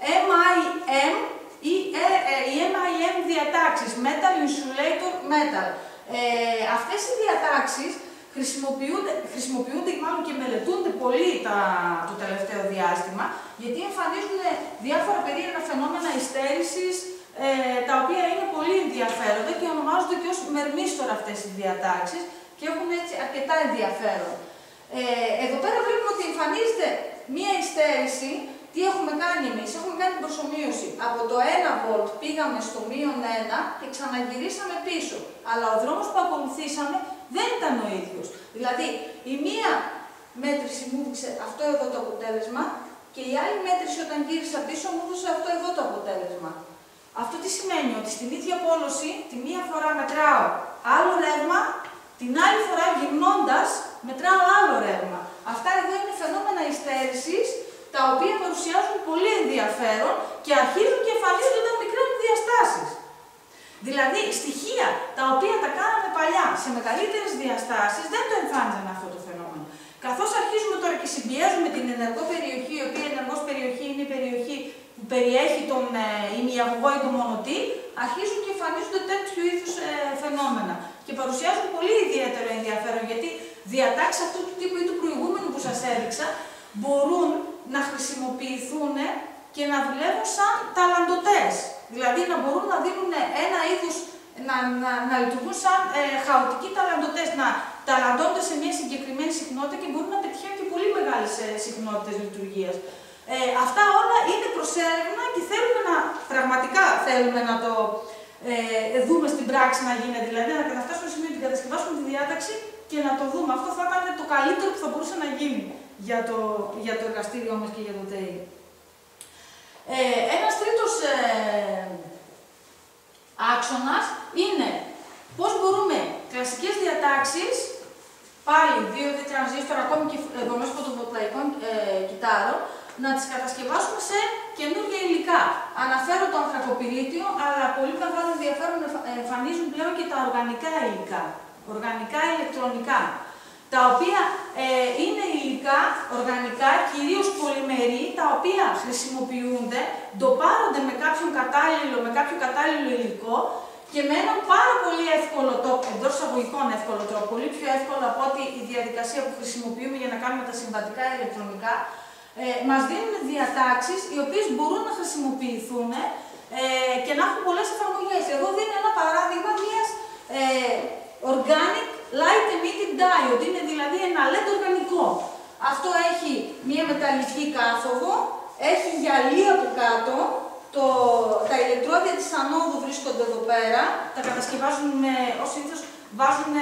MIM ή οι MIM διατάξεις, Metal Insulator Metal. Αυτές οι διατάξεις χρησιμοποιούνται μάλλον και μελετούνται πολύ το τελευταίο διάστημα, γιατί εμφανίζουν διάφορα περίεργα φαινόμενα υστέρησης, τα οποία είναι πολύ ενδιαφέροντα και ονομάζονται και ως μερμίστορα αυτές οι διατάξεις και έχουν έτσι αρκετά ενδιαφέρον. Εδώ πέρα βλέπουμε ότι εμφανίζεται μία υστέρηση. Τι έχουμε κάνει εμείς? Έχουμε κάνει την προσομοίωση. Από το 1 volt πήγαμε στο -1 και ξαναγυρίσαμε πίσω. Αλλά ο δρόμος που ακολουθήσαμε δεν ήταν ο ίδιος. Δηλαδή, η μία μέτρηση μου έδειξε αυτό εδώ το αποτέλεσμα και η άλλη μέτρηση όταν γύρισα πίσω μου έδωσε αυτό εδώ το αποτέλεσμα. Αυτό τι σημαίνει? Ότι στην ίδια πόλωση τη μία φορά μετράω άλλο ρεύμα, την άλλη φορά γυρνώντας μετράω άλλο ρεύμα. Αυτά εδώ είναι φαινόμενα υστέρησης, τα οποία παρουσιάζουν πολύ ενδιαφέρον και αρχίζουν και εμφανίζονται όταν μικραίνουν διαστάσεις. Δηλαδή, στοιχεία τα οποία τα κάναμε παλιά σε μεγαλύτερες διαστάσεις δεν το εμφάνιζαν αυτό το φαινόμενο. Καθώς αρχίζουμε τώρα και συμπιέζουμε την ενεργό περιοχή, η οποία η ενεργός περιοχή είναι η περιοχή που περιέχει τον ημιαγωγό ή τον μονοτή, αρχίζουν και εμφανίζονται τέτοιου είδους φαινόμενα. Και παρουσιάζουν πολύ ιδιαίτερο ενδιαφέρον, γιατί διατάξεις αυτού του τύπου ή του προηγούμενου που σας έδειξα μπορούν να χρησιμοποιηθούν και να δουλεύουν σαν ταλαντωτές. Δηλαδή να μπορούν να δίνουν ένα είδους, να λειτουργούν σαν χαοτικοί ταλαντωτές, να ταλαντώνται σε μια συγκεκριμένη συχνότητα και μπορούν να πετυχαίνουν και πολύ μεγάλες συχνότητες λειτουργίας. Αυτά όλα είναι προς έρευνα και πραγματικά θέλουμε να το δούμε στην πράξη να γίνεται. Δηλαδή να καταφτάσουμε στο σημείο να την κατασκευάσουμε τη διάταξη και να το δούμε. Αυτό θα ήταν το καλύτερο που θα μπορούσε να γίνει για το εργαστήριό μας και για το ΤΕΙ. Ένας τρίτος άξονας είναι πώς μπορούμε κλασικές διατάξεις, πάλι 2D τρανζίστορ, ακόμη και δομές φωτοβολταϊκών κυτάρων, να τις κατασκευάσουμε σε καινούργια υλικά. Αναφέρω το ανθρακοπυρίτιο, αλλά πολύ μεγάλο ενδιαφέρον εμφανίζουν πλέον και τα οργανικά υλικά, οργανικά ηλεκτρονικά, τα οποία είναι υλικά, οργανικά, κυρίως πολυμερή, τα οποία χρησιμοποιούνται, ντοπάρονται με κάποιο κατάλληλο υλικό και με έναν πάρα πολύ εύκολο τρόπο, εντός εισαγωγικών εύκολο τρόπο, πολύ πιο εύκολο από ότι η διαδικασία που χρησιμοποιούμε για να κάνουμε τα συμβατικά ηλεκτρονικά, μας δίνουν διατάξεις οι οποίες μπορούν να χρησιμοποιηθούν και να έχουν πολλές εφαρμογές. Εγώ δίνω ένα παράδειγμα μιας organic light emitting diode, είναι δηλαδή ένα LED οργανικό. Αυτό έχει μια μεταλλική κάθοδο, έχει γυαλί από κάτω, τα ηλεκτρόδια της ανόδου βρίσκονται εδώ πέρα, τα κατασκευάζουν ως συνήθως βάζουν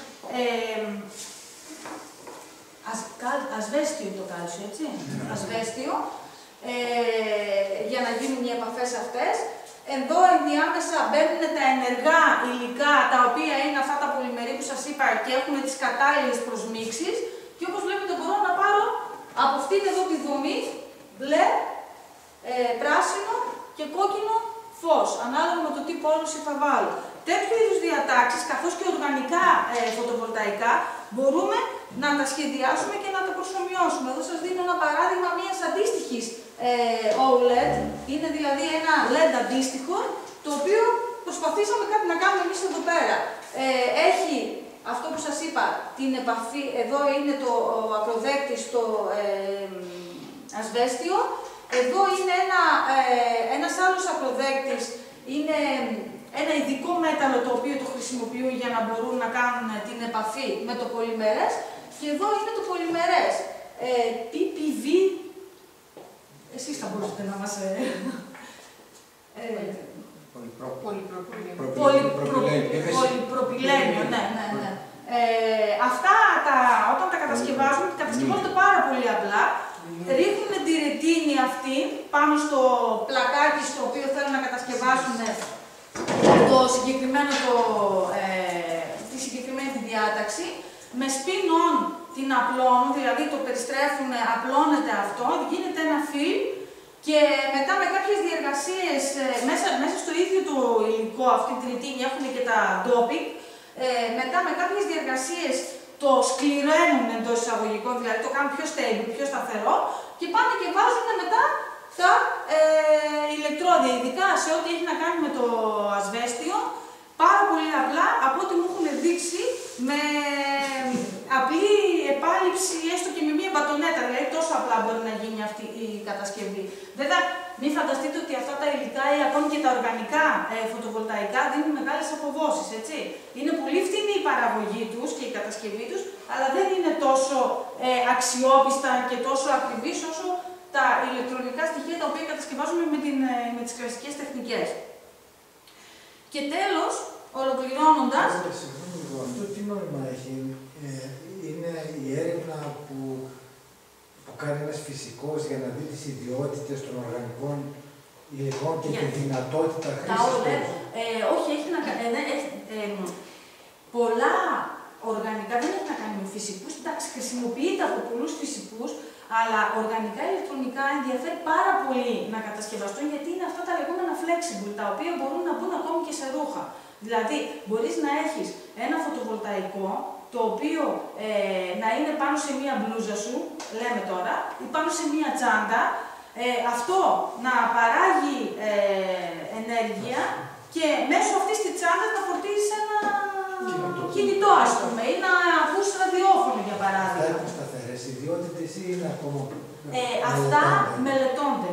ασβέστιο το κάλσιο, έτσι, ασβέστιο, για να γίνουν οι επαφές αυτές. Εδώ ενδιάμεσα μπαίνουν τα ενεργά υλικά, τα οποία είναι αυτά τα πολυμερή που σας είπα και έχουν τις κατάλληλες προσμίξεις. Και όπως βλέπετε μπορώ να πάρω από αυτήν εδώ τη δομή μπλε, πράσινο και κόκκινο φως, ανάλογα με το τι πόλωση θα βάλω. Τέτοιου είδους διατάξεις, καθώς και οργανικά φωτοβολταϊκά, μπορούμε να τα σχεδιάσουμε και να τα προσομοιώσουμε. Εδώ σας δίνω ένα παράδειγμα μιας αντίστοιχης OLED, είναι δηλαδή ένα LED αντίστοιχο, το οποίο προσπαθήσαμε κάτι να κάνουμε εμείς εδώ πέρα. Έχει αυτό που σας είπα, την επαφή, εδώ είναι το ακροδέκτης στο ασβέστιο, εδώ είναι ένας άλλος ακροδέκτης, είναι ένα ειδικό μέταλλο το οποίο το χρησιμοποιούν για να μπορούν να κάνουν την επαφή με το πολυμερές. Και εδώ είναι το πολυμερές. PPV, εσείς θα μπορούσατε να μας... Πολυπροπυλένιο, ναι. Αυτά όταν τα κατασκευάζουν, κατασκευάζονται πάρα πολύ απλά. Ρίχνουν τη ρετίνη αυτή πάνω στο πλακάκι στο οποίο θέλουν να κατασκευάσουν τη συγκεκριμένη διάταξη. Με spin-on την απλώνουν, δηλαδή το περιστρέφουν, απλώνεται αυτό, γίνεται ένα φιλμ και μετά με κάποιες διεργασίες, μέσα στο ίδιο το υλικό, αυτή τη ρετίνη, έχουν και τα doping, μετά με κάποιες διεργασίες το σκληραίνουν εντός εισαγωγικών, δηλαδή το κάνουν πιο stable, πιο σταθερό και πάνε και βάζουν μετά τα ηλεκτρόδια, ειδικά σε ό,τι έχει να κάνει με το ασβέστιο, πάρα πολύ απλά, από ό,τι μου έχουν δείξει, με απλή επάλυψη, έστω και με μία μπατονέτα, δηλαδή τόσο απλά μπορεί να γίνει αυτή η κατασκευή. Βέβαια, μην φανταστείτε ότι αυτά τα υλικά ή ακόμη και τα οργανικά φωτοβολταϊκά δίνουν μεγάλες αποδόσεις, έτσι. Είναι πολύ φτηνή η παραγωγή τους και η κατασκευή τους, αλλά δεν είναι τόσο αξιόπιστα και τόσο ακριβής όσο τα ηλεκτρονικά στοιχεία τα οποία κατασκευάζουμε με τις κλασικές τεχνικές. Και τέλος, ολοκληρώνοντας... Αυτό τι νόημα έχει? Είναι η έρευνα που κάνει ένας φυσικός για να δει τις ιδιότητες των οργανικών υλικών και τη δυνατότητα χρήσης τους. Όχι, έχει να κάνει. Πολλά οργανικά δεν έχει να κάνει με φυσικούς. Εντάξει, χρησιμοποιείται από πολλούς φυσικούς, αλλά οργανικά ηλεκτρονικά ενδιαφέρει πάρα πολύ να κατασκευαστούν, γιατί είναι αυτά τα λεγόμενα flexible, τα οποία μπορούν να μπουν ακόμη και σε ρούχα. Δηλαδή, μπορείς να έχεις ένα φωτοβολταϊκό, το οποίο να είναι πάνω σε μία μπλούζα σου, λέμε τώρα, ή πάνω σε μία τσάντα, αυτό να παράγει ενέργεια και μέσω αυτής της τσάντας να φορτίζεις ένα κινητό, ας πούμε, ή να ακούσεις ραδιόφωνο, για παράδειγμα. Αυτά είναι σταθερές ιδιότητες ή είναι ακόμα... Αυτά μελετώνται.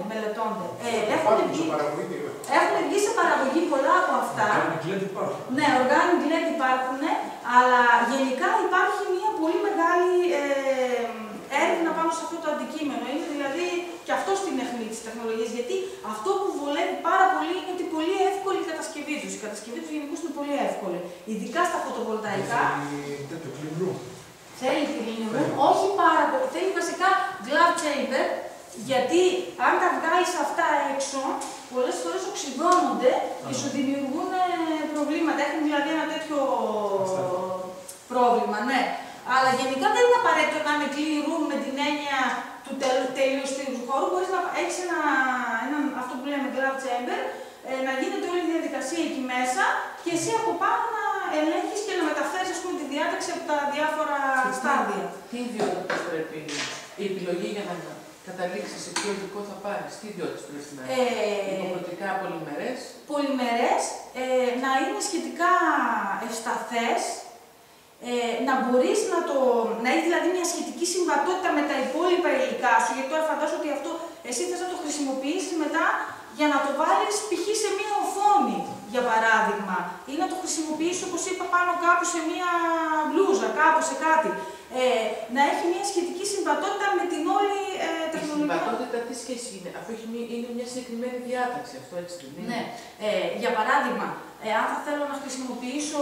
Έχουν βγει σε παραγωγή πολλά από αυτά. Ναι, organic LED υπάρχουν, αλλά γενικά υπάρχει μια πολύ μεγάλη έρευνα πάνω σε αυτό το αντικείμενο. Είναι δηλαδή και αυτό στην αιχμή της τεχνολογίας, γιατί αυτό που βολεύει πάρα πολύ είναι ότι πολύ εύκολη η κατασκευή τους. Η κατασκευή τους γενικώς είναι πολύ εύκολη. Ειδικά στα φωτοβολταϊκά. Θέλει clean room, όχι πάρα πολύ. Θέλει βασικά glove chamber, γιατί αν τα βγάλεις αυτά έξω, πολλές φορές οξυδώνονται και σου δημιουργούν προβλήματα. Έχουν δηλαδή ένα τέτοιο πρόβλημα, ναι. Αλλά γενικά δεν είναι απαραίτητο να είναι clean room με την έννοια του τελείως του χώρου. Μπορείς να έχεις αυτό που λέμε glove chamber, να γίνεται όλη η διαδικασία εκεί μέσα και εσύ από πάνω να ελέγχεις και να μεταφέρεις, ας πούμε, τη διάταξη από τα διάφορα στάδια. Τι ιδιότητες πρέπει η επιλογή για να καταλήξεις σε ποιο υλικό θα πάρεις, τι ιδιότητες πρέπει να είναι? Υποπλωτικά, πολυμερές. Πολυμερές, να είναι σχετικά ευσταθές, να μπορείς να έχει δηλαδή μια σχετική συμβατότητα με τα υπόλοιπα υλικά σου, γιατί τώρα φαντάζομαι ότι αυτό εσύ θες να το χρησιμοποιήσεις μετά για να το βάλεις π.χ. σε μια οθόνη, για παράδειγμα, ή να το χρησιμοποιήσεις, όπως είπα, πάνω κάπου σε μια μπλούζα, κάπου σε κάτι. Να έχει μια σχετική συμβατότητα με την όλη τεχνολογία. Η συμβατότητα τι σχέση είναι, αφού είναι μια συγκεκριμένη διάταξη, αυτό έτσι δεν είναι? Ναι. Για παράδειγμα, αν θα θέλω να χρησιμοποιήσω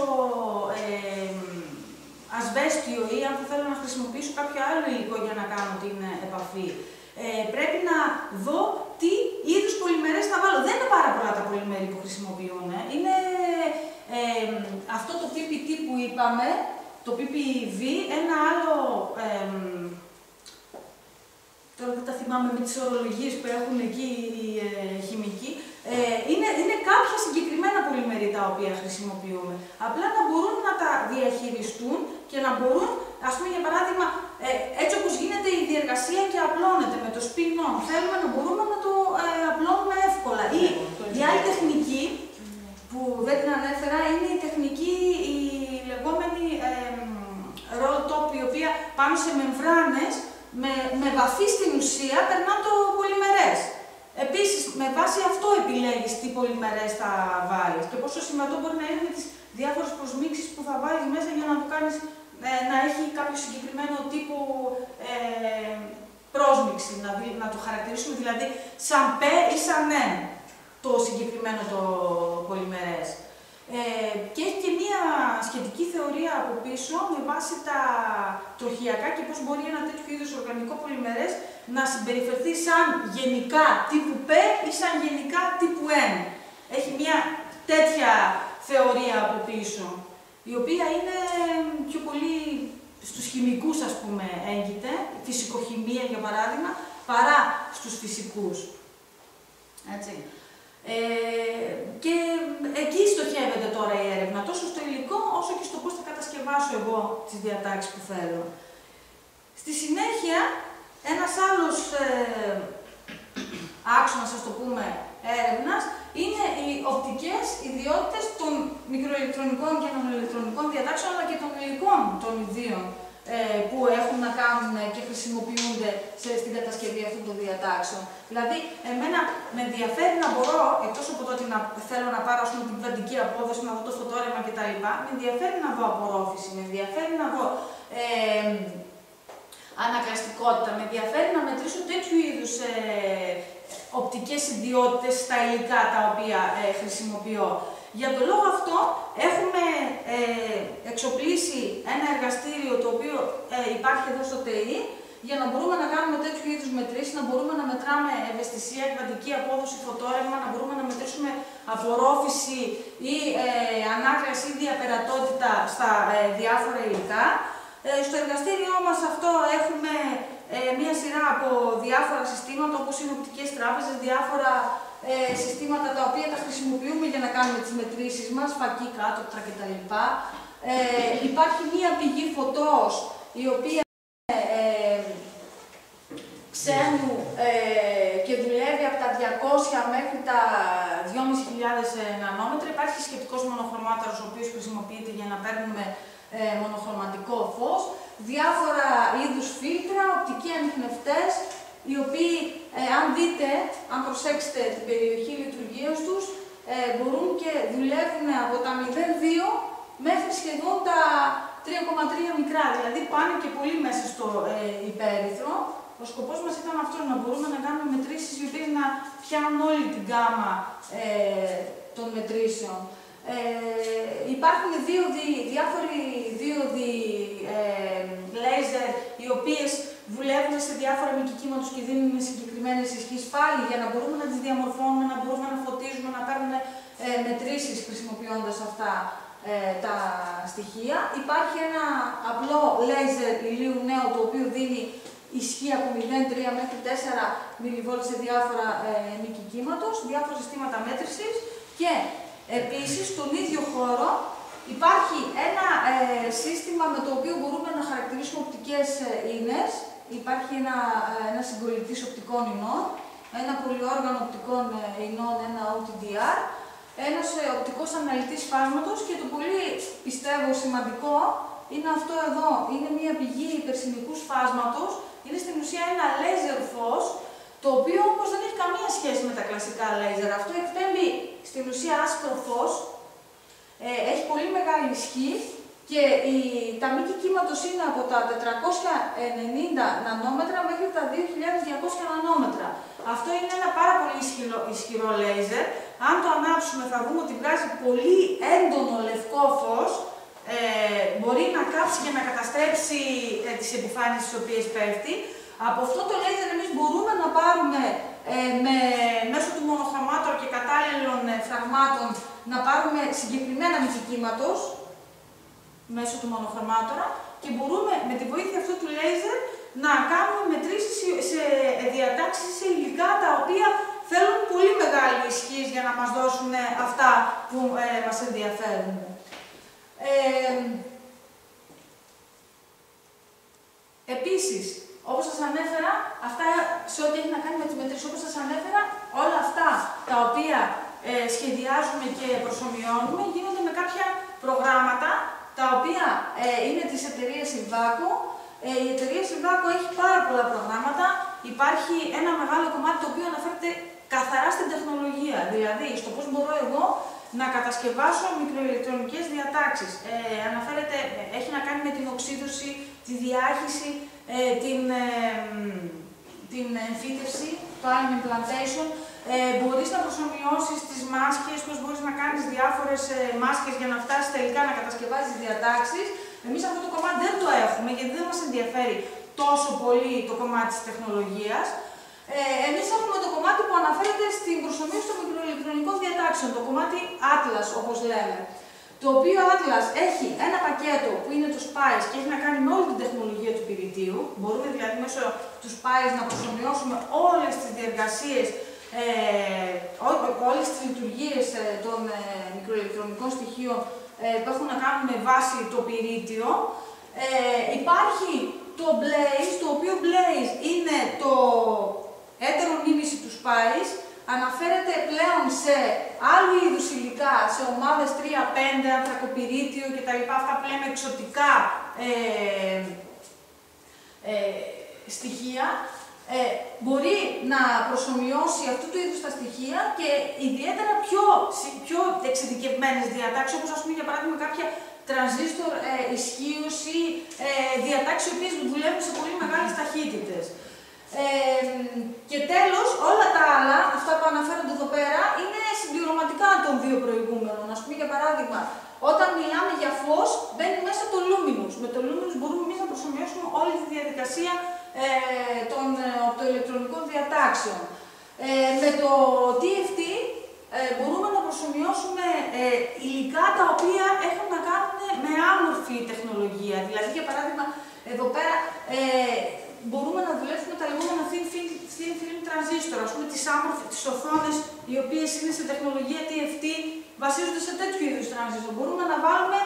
ασβέστιο ή αν θα θέλω να χρησιμοποιήσω κάποιο άλλο υλικό για να κάνω την επαφή, πρέπει να δω τι είδους πολυμερές θα βάλω. Δεν είναι πάρα πολλά τα πολυμερή που χρησιμοποιούν. Είναι αυτό το PPT που είπαμε, το PPV, ένα άλλο, τώρα δεν τα θυμάμαι με τις ορολογίες που έχουν εκεί οι χημικοί, είναι κάποια συγκεκριμένα πολυμερή τα οποία χρησιμοποιούμε. Απλά να μπορούν να τα διαχειριστούν και να μπορούν, ας πούμε για παράδειγμα, έτσι όπως γίνεται η διεργασία και απλώνεται με το spin-on, θέλουμε να μπορούμε να το απλώνουμε εύκολα. Ή η άλλη τεχνική που δεν την ανέφερα είναι η τεχνική, η λεγόμενη roll top, η οποία πάνω σε μεμβράνες με βαφή στην ουσία περνά το πολυμερές. Επίσης, με βάση αυτό επιλέγεις τι πολυμερές θα βάλεις και πόσο συμβατό μπορεί να είναι με τις διάφορες προσμίξεις που θα βάλεις μέσα για να το κάνεις να έχει κάποιο συγκεκριμένο τύπο πρόσμιξη, να το χαρακτηρίσουμε δηλαδή σαν π ή σαν εν το συγκεκριμένο το πολυμερές. Και έχει και μία σχετική θεωρία από πίσω με βάση τα τροχιακά και πώς μπορεί ένα τέτοιο είδους οργανικό πολυμερές να συμπεριφερθεί σαν γενικά τύπου P ή σαν γενικά τύπου N. Έχει μία τέτοια θεωρία από πίσω, η οποία είναι πιο πολύ στους χημικούς, ας πούμε, έγκυται, φυσικοχημία για παράδειγμα, παρά στους φυσικούς. Έτσι. Και εκεί στοχεύεται τώρα η έρευνα, τόσο στο υλικό όσο και στο πώς θα κατασκευάσω εγώ τις διατάξεις που θέλω. Στη συνέχεια, ένας άλλος άξονας, ας το πούμε, έρευνας είναι οι οπτικές ιδιότητες των μικροηλεκτρονικών και νανοηλεκτρονικών διατάξεων, αλλά και των υλικών των ιδίων που έχουν να κάνουν και χρησιμοποιούνται στην κατασκευή αυτών των διατάξεων. Δηλαδή, εμένα με ενδιαφέρει να μπορώ, εκτός από το ότι θέλω να πάρω την κβαντική απόδοση, να δω το φωτόρεμα κτλ., με ενδιαφέρει να δω απορρόφηση, με ενδιαφέρει να δω ανακλαστικότητα, με ενδιαφέρει να μετρήσω τέτοιου είδους οπτικές ιδιότητες στα υλικά τα οποία χρησιμοποιώ. Για τον λόγο αυτό έχουμε εξοπλίσει ένα εργαστήριο το οποίο υπάρχει εδώ στο ΤΕΗ για να μπορούμε να κάνουμε τέτοιου είδους μετρήσεις, να μπορούμε να μετράμε ευαισθησία, κβαντική απόδοση, φωτόρευμα, να μπορούμε να μετρήσουμε απορρόφηση ή ανάκραση ή διαπερατότητα στα διάφορα υλικά. Στο εργαστήριό μας αυτό έχουμε μία σειρά από διάφορα συστήματα, όπως είναι οπτικές τράπεζες, διάφορα συστήματα τα οποία τα χρησιμοποιούμε για να κάνουμε τις μετρήσεις μας, φακή, κάτωπτρα κτλ. Υπάρχει μία πηγή φωτός, η οποία ξένου και δουλεύει από τα 200 μέχρι τα 2.500 νανόμετρα. Υπάρχει σχετικός μονοχρωμάτορος, ο οποίος χρησιμοποιείται για να παίρνουμε μονοχρωματικό φως, διάφορα είδους φίλτρα, οπτικοί ανιχνευτές, οι οποίοι, αν δείτε, αν προσέξετε την περιοχή λειτουργίας τους, μπορούν και δουλεύουν από τα 0,2 μέχρι σχεδόν τα 3,3 μικρά, δηλαδή πάνε και πολύ μέσα στο υπέρυθρο. Ο σκοπός μας ήταν αυτό, να μπορούμε να κάνουμε μετρήσεις οι οποίες να πιάνουν όλη την γκάμα των μετρήσεων. Υπάρχουν διάφοροι δίωδοι λέιζερ, οι οποίες δουλεύουν σε διάφορα μικικήματος και δίνουν συγκεκριμένες ισχύς πάλι για να μπορούμε να τις διαμορφώνουμε, να μπορούμε να φωτίζουμε, να παίρνουμε μετρήσεις χρησιμοποιώντας αυτά τα στοιχεία. Υπάρχει ένα απλό λέιζερ ηλίου νέο, το οποίο δίνει ισχύ από 0,3 μέχρι 4 mV σε διάφορα μικικήματος, διάφορα συστήματα μέτρησης και επίσης, στον ίδιο χώρο υπάρχει ένα σύστημα με το οποίο μπορούμε να χαρακτηρίσουμε οπτικές ίνες. Υπάρχει ένα συγκολλητής οπτικών ινών, ένα πολυόργανο οπτικών ινών, ένα OTDR, ένας οπτικός αναλυτής φάσματος και το πολύ, πιστεύω, σημαντικό είναι αυτό εδώ. Είναι μια πηγή υπερσημικούς φάσματος, είναι στην ουσία ένα λέιζερ φως, το οποίο όμως δεν έχει καμία σχέση με τα κλασικά λέιζερ. Αυτό εκπέμπει στην ουσία άσπρο φως, έχει πολύ μεγάλη ισχύ και τα μήκη κύματος είναι από τα 490 νανόμετρα μέχρι τα 2200 νανόμετρα. Αυτό είναι ένα πάρα πολύ ισχυρό λέιζερ. Αν το ανάψουμε θα δούμε ότι βγάζει πολύ έντονο λευκό φως, μπορεί να κάψει και να καταστρέψει τις επιφάνειες στις οποίες πέφτει. Από αυτό το λέιζερ εμείς μπορούμε να πάρουμε μέσω του μονοχρωμάτωρα και κατάλληλων φραγμάτων να πάρουμε συγκεκριμένα μήκη κύματος μέσω του μονοχρωμάτωρα και μπορούμε με τη βοήθεια αυτού του λέιζερ να κάνουμε μετρήσεις σε διατάξεις, σε υλικά τα οποία θέλουν πολύ μεγάλη ισχύ για να μας δώσουν αυτά που μας ενδιαφέρουν. Επίσης, όπως σας ανέφερα, αυτά σε ό,τι έχει να κάνει με τις μετρήσεις, όπως σας ανέφερα, όλα αυτά τα οποία σχεδιάζουμε και προσομοιώνουμε γίνονται με κάποια προγράμματα τα οποία είναι της εταιρείας Silvaco. Η εταιρεία Silvaco έχει πάρα πολλά προγράμματα. υπάρχει ένα μεγάλο κομμάτι το οποίο αναφέρεται καθαρά στην τεχνολογία. Δηλαδή, στο πώς μπορώ εγώ να κατασκευάσω μικροηλεκτρονικές διατάξεις. Έχει να κάνει με την οξύδωση, τη διάχυση, την εμφύτευση, το ion implantation. Μπορείς να προσομοιώσεις τις μάσκες, πώς μπορείς να κάνεις διάφορες μάσκες για να φτάσεις τελικά να κατασκευάζεις διατάξεις. Εμείς αυτό το κομμάτι δεν το έχουμε, γιατί δεν μας ενδιαφέρει τόσο πολύ το κομμάτι της τεχνολογίας. Εμείς έχουμε το κομμάτι που αναφέρεται στην προσομοίωση των μικροηλεκτρονικών διατάξεων, το κομμάτι Atlas, όπως λέμε. Το οποίο Atlas έχει ένα πακέτο που είναι το SPICE και έχει να κάνει με όλη την τεχνολογία του πυρητίου. Μπορούμε δηλαδή μέσω του SPICE να προσομοιώσουμε όλες τις διεργασίες, όλες τις λειτουργίες των μικροηλεκτρονικών στοιχείων που έχουν να κάνουν με βάση το πυρίτιο. Υπάρχει το Blaze, το οποίο Blaze είναι το έτερο νήμιση του SPICE, αναφέρεται πλέον σε άλλου είδους υλικά, σε ομάδες 3-5, ανθρακοπυρίτιο κτλ. Αυτά που λέμε εξωτικά στοιχεία. Μπορεί να προσομοιώσει αυτού του είδους τα στοιχεία και ιδιαίτερα πιο εξειδικευμένες διατάξεις, όπως ας πούμε για παράδειγμα κάποια τρανζίστορ ισχύωση, διατάξεις οι οποίες δουλεύουν σε πολύ μεγάλες ταχύτητες. Και τέλος, όλα τα άλλα, αυτά που αναφέρονται εδώ πέρα, είναι συμπληρωματικά των δύο προηγούμενων. Ας πούμε για παράδειγμα, όταν μιλάμε για φως, μπαίνει μέσα το Luminous. Με το Luminous μπορούμε εμείς να προσομοιώσουμε όλη τη διαδικασία των οπτοηλεκτρονικών διατάξεων. Με το TFT μπορούμε να προσομοιώσουμε υλικά τα οποία έχουν να κάνουν με άμορφη τεχνολογία. Δηλαδή, για παράδειγμα, εδώ πέρα μπορούμε να δουλεύουμε τα λεγόμενα thin film transistor, ας πούμε τις οθόνες οι οποίες είναι σε τεχνολογία TFT, βασίζονται σε τέτοιου είδους transistor. Μπορούμε να βάλουμε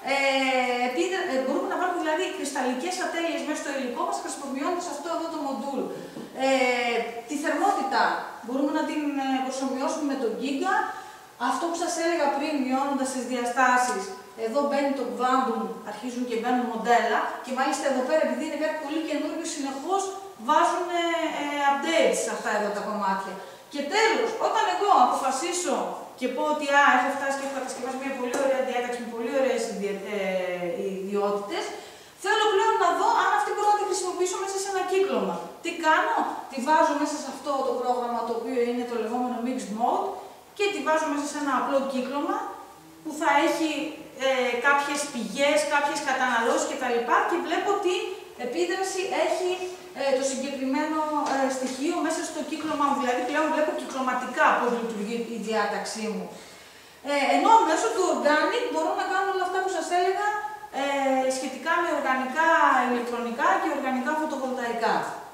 δηλαδή κρυσταλλικές ατέλειες μέσα στο υλικό μας χρησιμοποιώντας αυτό εδώ το μοντούλ. Τη θερμότητα μπορούμε να την προσομοιώσουμε με τον Giga. Αυτό που σας έλεγα πριν, μειώνοντας τις διαστάσεις, εδώ μπαίνει το Quantum, αρχίζουν και μπαίνουν μοντέλα και μάλιστα εδώ πέρα, επειδή είναι κάτι πολύ καινούργιο, συνεχώς βάζουν updates σε αυτά εδώ τα κομμάτια. Και τέλος, όταν εγώ αποφασίσω και πω ότι έχω φτάσει και έχω κατασκευάσει μια πολύ ωραία διάταξη με πολύ ωραίες ιδιότητες, θέλω πλέον να δω αν αυτή μπορώ να τη χρησιμοποιήσω μέσα σε ένα κύκλωμα. Τι κάνω, τη βάζω μέσα σε αυτό το πρόγραμμα το οποίο είναι το λεγόμενο Mixed Mode και τη βάζω μέσα σε ένα απλό κύκλωμα που θα έχει κάποιες πηγές, κάποιες καταναλώσεις κτλ. Και βλέπω τι επίδραση έχει το συγκεκριμένο στοιχείο μέσα στο κύκλωμά μου. Δηλαδή πλέον βλέπω κυκλωματικά πώς λειτουργεί η διάταξή μου. Ενώ μέσω του Organic μπορώ να κάνω όλα αυτά που σας έλεγα σχετικά με οργανικά ηλεκτρονικά και οργανικά φωτοβολταϊκά.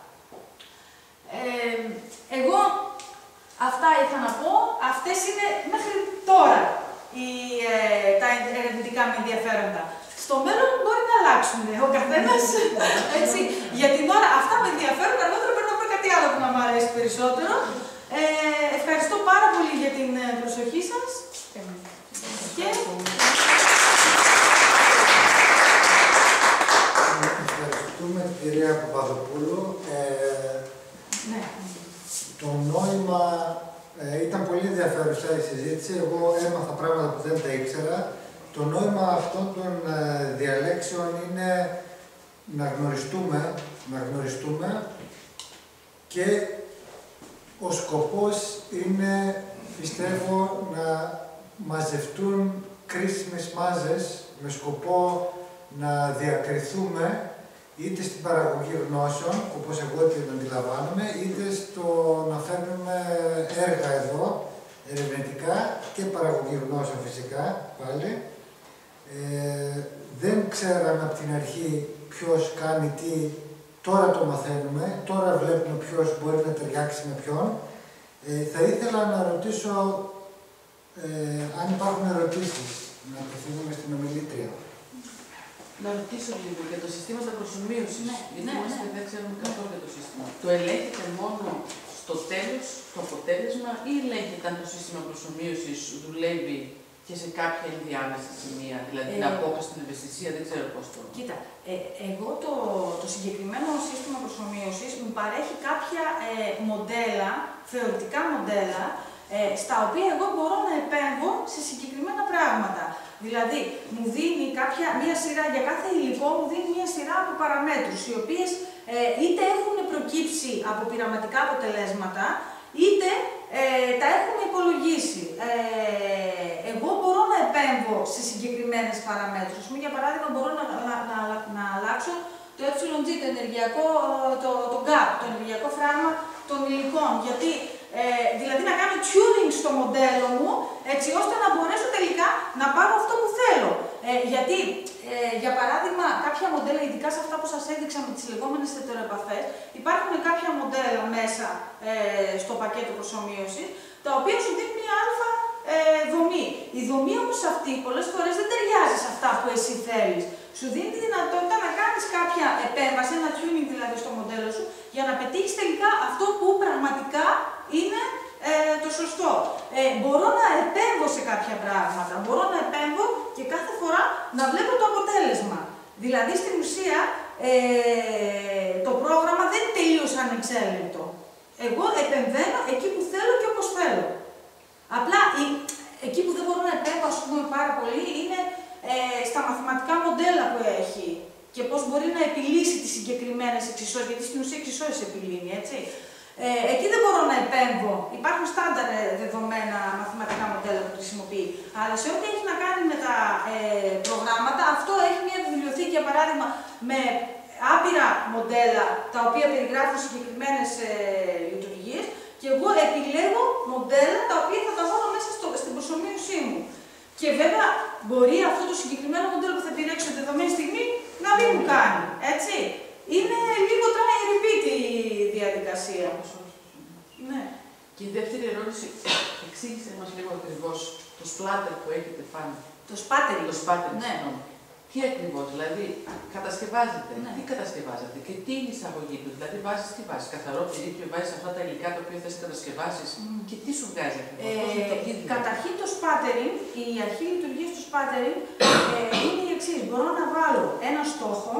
Εγώ αυτά είχα να πω. Αυτές είναι μέχρι τώρα τα ερευνητικά με ενδιαφέροντα. Στο μέλλον μπορεί να αλλάξουν ο καθένας, έτσι. Για την ώρα αυτά με ενδιαφέρουν, αργότερα πρέπει να βρω κάτι άλλο που να μου αρέσει περισσότερο. Ευχαριστώ πάρα πολύ για την προσοχή σας. Και... Ευχαριστούμε την κυρία Παπαδοπούλου. Ναι. Το νόημα ήταν πολύ ενδιαφέρουσα η συζήτηση. Εγώ έμαθα πράγματα που δεν τα ήξερα. Το νόημα αυτών των διαλέξεων είναι να γνωριστούμε και ο σκοπός είναι, πιστεύω, να μαζευτούν κρίσιμες μάζες με σκοπό να διακριθούμε είτε στην παραγωγή γνώσεων, όπως εγώ την αντιλαμβάνομαι, είτε στο να φέρνουμε έργα εδώ, ερευνητικά και παραγωγή γνώσεων φυσικά, πάλι. Δεν ξέραμε από την αρχή ποιος κάνει τι, τώρα το μαθαίνουμε, τώρα βλέπουμε ποιος μπορεί να ταιριάξει με ποιον. Θα ήθελα να ρωτήσω αν υπάρχουν ερωτήσεις, να απευθύνουμε στην ομιλήτρια. Να ρωτήσω λίγο για το συστήματα προσομοίωσης. Γιατί δεν ξέρουμε καθόλου για το σύστημα. Το ελέγχεται μόνο στο τέλος, το αποτέλεσμα, ή ελέγχεται αν το σύστημα προσομοίωσης δουλεύει και σε κάποια ενδιάμεσα σημεία, δηλαδή την απόκριση, την ευαισθησία, δεν ξέρω πώς το... Κοίτα, εγώ το συγκεκριμένο σύστημα προσομοίωσης μου παρέχει κάποια μοντέλα, θεωρητικά μοντέλα, στα οποία εγώ μπορώ να επέμβω σε συγκεκριμένα πράγματα. Δηλαδή, μου δίνει μία σειρά, για κάθε υλικό μου δίνει μία σειρά από παραμέτρους, οι οποίες είτε έχουν προκύψει από πειραματικά αποτελέσματα, είτε τα έχουμε υπολογίσει. Εγώ μπορώ να επέμβω σε συγκεκριμένες παραμέτρους. Για παράδειγμα, μπορώ να αλλάξω το εG, το ενεργειακό, το gap, το ενεργειακό φράγμα των υλικών. Γιατί, δηλαδή να κάνω tuning στο μοντέλο μου, έτσι ώστε να μπορέσω τελικά να πάρω αυτό που θέλω. Γιατί, για παράδειγμα, κάποια μοντέλα, ειδικά σε αυτά που σας έδειξα με τις λεγόμενες ετεροεπαφές, υπάρχουν κάποια μοντέλα μέσα στο πακέτο προσομοίωσης, τα οποία σου δίνουν μια αλφα δομή. Η δομή όμως αυτή πολλές φορές δεν ταιριάζει σε αυτά που εσύ θέλεις. Σου δίνει τη δυνατότητα να κάνεις κάποια επέμβαση, ένα tuning δηλαδή στο μοντέλο σου, για να πετύχεις τελικά αυτό που πραγματικά είναι το σωστό. Μπορώ να επέμβω σε κάποια πράγματα, μπορώ να επέμβω και κάθε φορά να βλέπω το αποτέλεσμα. Δηλαδή, στην ουσία, το πρόγραμμα δεν είναι τελείως ανεξέλεγκτο. Εγώ επεμβαίνω εκεί που θέλω και όπως θέλω. Απλά, εκεί που δεν μπορώ να επέμβω, ας πούμε, πάρα πολύ, είναι στα μαθηματικά μοντέλα που έχει και πώς μπορεί να επιλύσει τις συγκεκριμένες εξισώσεις, γιατί στην ουσία εξισώσεις επιλύνει, έτσι. Εκεί δεν μπορώ να επέμβω. Υπάρχουν στάνταρ δεδομένα μαθηματικά μοντέλα που χρησιμοποιεί. Αλλά σε ό,τι έχει να κάνει με τα προγράμματα, αυτό έχει μια βιβλιοθήκη, για παράδειγμα, με άπειρα μοντέλα τα οποία περιγράφουν συγκεκριμένες λειτουργίες και εγώ επιλέγω μοντέλα τα οποία θα τα βάλω μέσα στην προσομοίωσή μου. Και βέβαια μπορεί αυτό το συγκεκριμένο μοντέλο που θα επιλέξω τη δεδομένη στιγμή να μην μου κάνει. Έτσι. Είναι λίγο try and repeat η διαδικασία. Ναι. Και η δεύτερη ερώτηση, εξήγησε μας λίγο ακριβώς το splatter που έχετε φάνει. Το sputtering. Το sputtering, ναι. Τι ακριβώς, δηλαδή κατασκευάζετε, ναι. τι κατασκευάζετε και τι είναι η εισαγωγή του, δηλαδή βάζεις τι βάζεις, καθαρό πυρίτιο, βάζεις αυτά τα υλικά τα οποία θες να κατασκευάσεις και τι σου βγάζει ακριβώς. Καταρχήν το sputtering, η αρχή λειτουργίας του sputtering είναι η εξής. Μπορώ να βάλω ένα στόχο,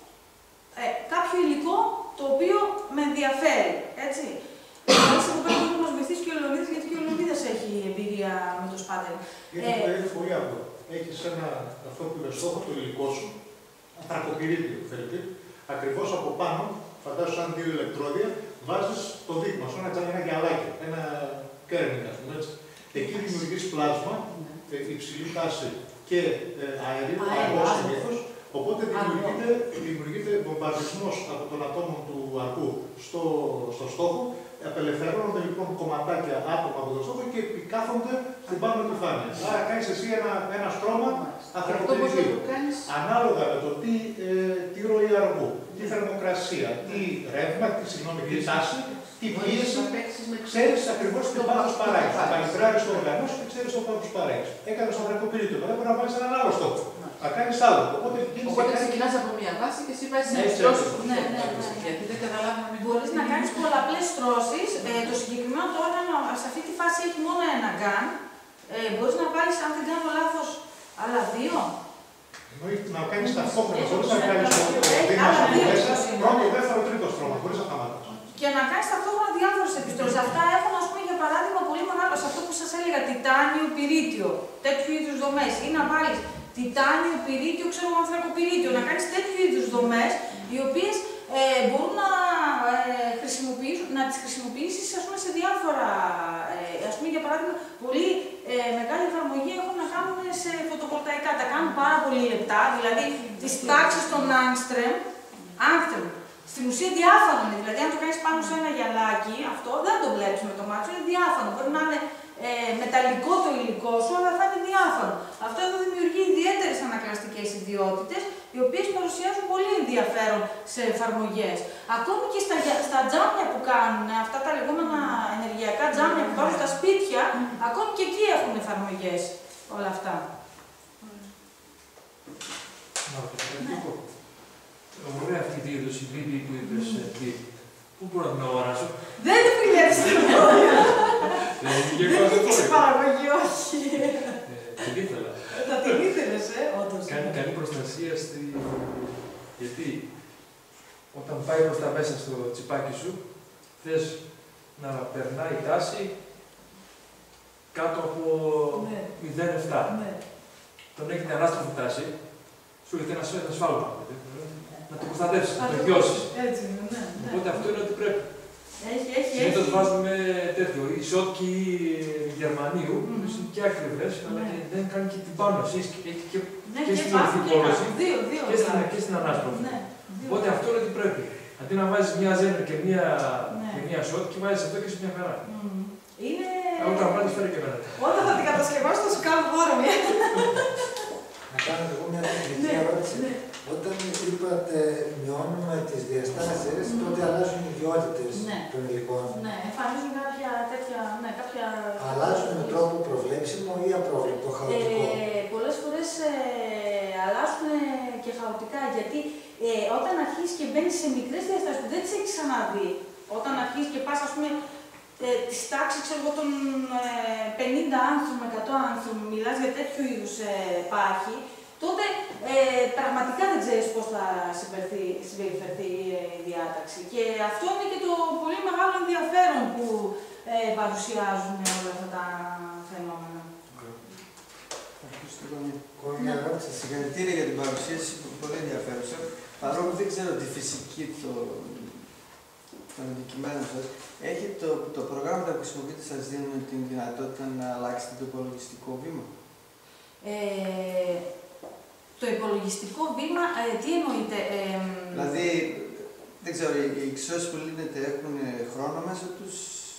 κάποιο υλικό το οποίο με ενδιαφέρει, έτσι. Εμείς εδώ πέρα θα μας βοηθήσει και ο Λεωνίδας, γιατί και ο Λεωνίδας έχει εμπειρία με το sputtering. Είναι πολύ απλό. Έχεις αυτό που είναι στόχο, το υλικό σου, ανθρακοπυρίτιο θέλετε, ακριβώς από πάνω, φαντάσου σαν δύο ηλεκτρόδια, βάζεις το δείγμα σου, ένα γυαλάκι, ένα κέρνινγκ, ας πούμε έτσι. Εκεί δημιουργείς πλάσμα, υψηλή τάση και αέριο, αερό συνήθως, οπότε δημιουργείται βομβαρδισμός από τον ατόμο του αρκού στο στόχο. Απελευθερώνονται λοιπόν κομματάκια άτομα από τον στόχο και επικάθονται στην πάνω επιφάνεια. Άρα κάνεις εσύ ένα στρώμα ανθρακοπυριτίου. Ανάλογα με το τι ροή αργού, τι θερμοκρασία, τι ρεύμα, τι τάση, τι πίεση, ξέρεις ακριβώς τι πάθος παράγεις. Θα καλυφράρεις το οργανό και ξέρεις το πάθος παράγεις. Έκανες ανθρακοπυρίτιο, μετά μπορεί να βάλεις έναν άλλο στόχο. Θα κάνεις άλλο. Οπότε ξεκινάς από μια βάση και εσύ βάζεις ένα στρώσεις. Ναι. Γιατί δεν καταλάβαμε. Μπορείς να κάνεις πολλαπλές στρώσεις. Το συγκεκριμένο το όργανο σε αυτή τη φάση έχει μόνο ένα γκάν. Μπορείς να βάλεις, αν δεν κάνω λάθος, άλλα δύο. Εννοεί να κάνεις ταυτόχρονα. Μπορείς να κάνεις το δείγμα σου μέσα, πρώτο, δεύτερο, τρίτο στρώμα. Μπορείς να σταματάς. Και να κάνεις ταυτόχρονα διάφορες επιστρώσεις. Αυτά έχουν, ας πούμε, για παράδειγμα, πολύ μεγάλο σε αυτό που σας έλεγα, τιτάνιο, πυρίτιο, τέτοιου είδους δομές. Ή να βάλεις τιτάνιο, πυρίτιο, ξέρω, ανθρακοπυρίτιο. Να κάνεις τέτοιου είδους δομές, οι οποίες μπορούν να τις χρησιμοποιήσεις, ας πούμε, σε διάφορα, ας πούμε, για παράδειγμα, πολύ μεγάλη εφαρμογή έχουν να κάνουν σε φωτοβολταϊκά. Τα κάνουν πάρα πολύ λεπτά, δηλαδή τις τάξεις των Angstrom, στην ουσία διάφανο είναι. Δηλαδή, αν το κάνεις πάνω σε ένα γυαλάκι, αυτό δεν το βλέπεις με το μάτι, είναι διάφανο. Μπορεί να είναι μεταλλικό το υλικό σου, αλλά θα είναι διάφανο. Αυτό εδώ δημιουργεί ιδιαίτερες ανακλαστικές ιδιότητες, οι οποίες παρουσιάζουν πολύ ενδιαφέρον σε εφαρμογές. Ακόμη και στα τζάμια που κάνουν, αυτά τα λεγόμενα ενεργειακά τζάμια που βάζουν στα σπίτια, ακόμη και εκεί έχουν εφαρμογές όλα αυτά. Ωραία αυτή η δήλωση, Βίβη, που είπες, πού μπορώ να την αγοράσω? Δεν είναι φιλιατρική. Δεν είναι παραγωγή, όχι. Την ήθελα. Θα την ήθελες, όντως. Κάνει καλή προστασία γιατί όταν πάει προς τα μέσα στο τσιπάκι σου, θες να περνάει η τάση κάτω από 0,7. Ναι. Τον έχετε ανάστροφη τάση, σου έχετε ένα σφάλμα. Να το προστατεύσεις, να το γιώσεις. Έτσι είναι, ναι. Οπότε αυτό είναι ότι πρέπει. Έχει. Συνήθως βάζουμε τέτοιο, οι σότκοι Γερμανίου, που είναι και ακριβές, αλλά δεν κάνει και την πάνω εσείς και στην ορθή πόλωση και στην ανάστροφη. Οπότε αυτό είναι ότι πρέπει. Αντί να βάζεις μια ζένερ και μια σότκη, βάζεις αυτό και σε μια χαρά. Όταν βάζεις φέρει και μένα. Όταν θα την κατασκευάσω θα σου κάνω δώρο μια. Να κάνω εγώ μια τεχνική ερώτηση. Όταν είπατε μειώνουμε τις διαστάσεις, τότε αλλάζουν οι ιδιότητες των υλικών. Ναι, εμφανίζουν κάποια τέτοια. Αλλάζουν με τρόπο προβλέψιμο ή απρόβλεπτο, χαοτικό. Πολλές φορές αλλάζουν και χαοτικά, γιατί όταν αρχίσεις και μπαίνεις σε μικρές διαστάσεις που δεν τις έχεις ξαναδεί, όταν αρχίσεις και πας, ας πούμε, της τάξης των 50 άνθρωπων, 100 άνθρωπων, μιλάς για τέτοιου είδους πάχη, τότε πραγματικά δεν ξέρεις πώς θα συμπεριφερθεί η διάταξη. Και αυτό είναι και το πολύ μεγάλο ενδιαφέρον που παρουσιάζουν όλα αυτά τα φαινόμενα. Συγχαρητήρια για την παρουσίαση, πολύ ενδιαφέρουσα. Παρόλο που δεν ξέρω τη φυσική των αντικειμένων σας, έχει το πρόγραμμα που χρησιμοποιείτε σας δίνουν την δυνατότητα να αλλάξετε το υπολογιστικό βήμα. Το υπολογιστικό βήμα, τι εννοείτε? Δηλαδή, δεν ξέρω, οι εξώσεις που λύνετε έχουν χρόνο μέσα τους,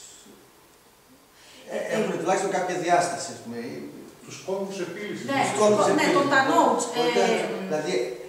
έχουν τουλάχιστον κάποια διάσταση, ας πούμε. Τους κόμβους επίλυσης. Ναι, τα notes. Δηλαδή,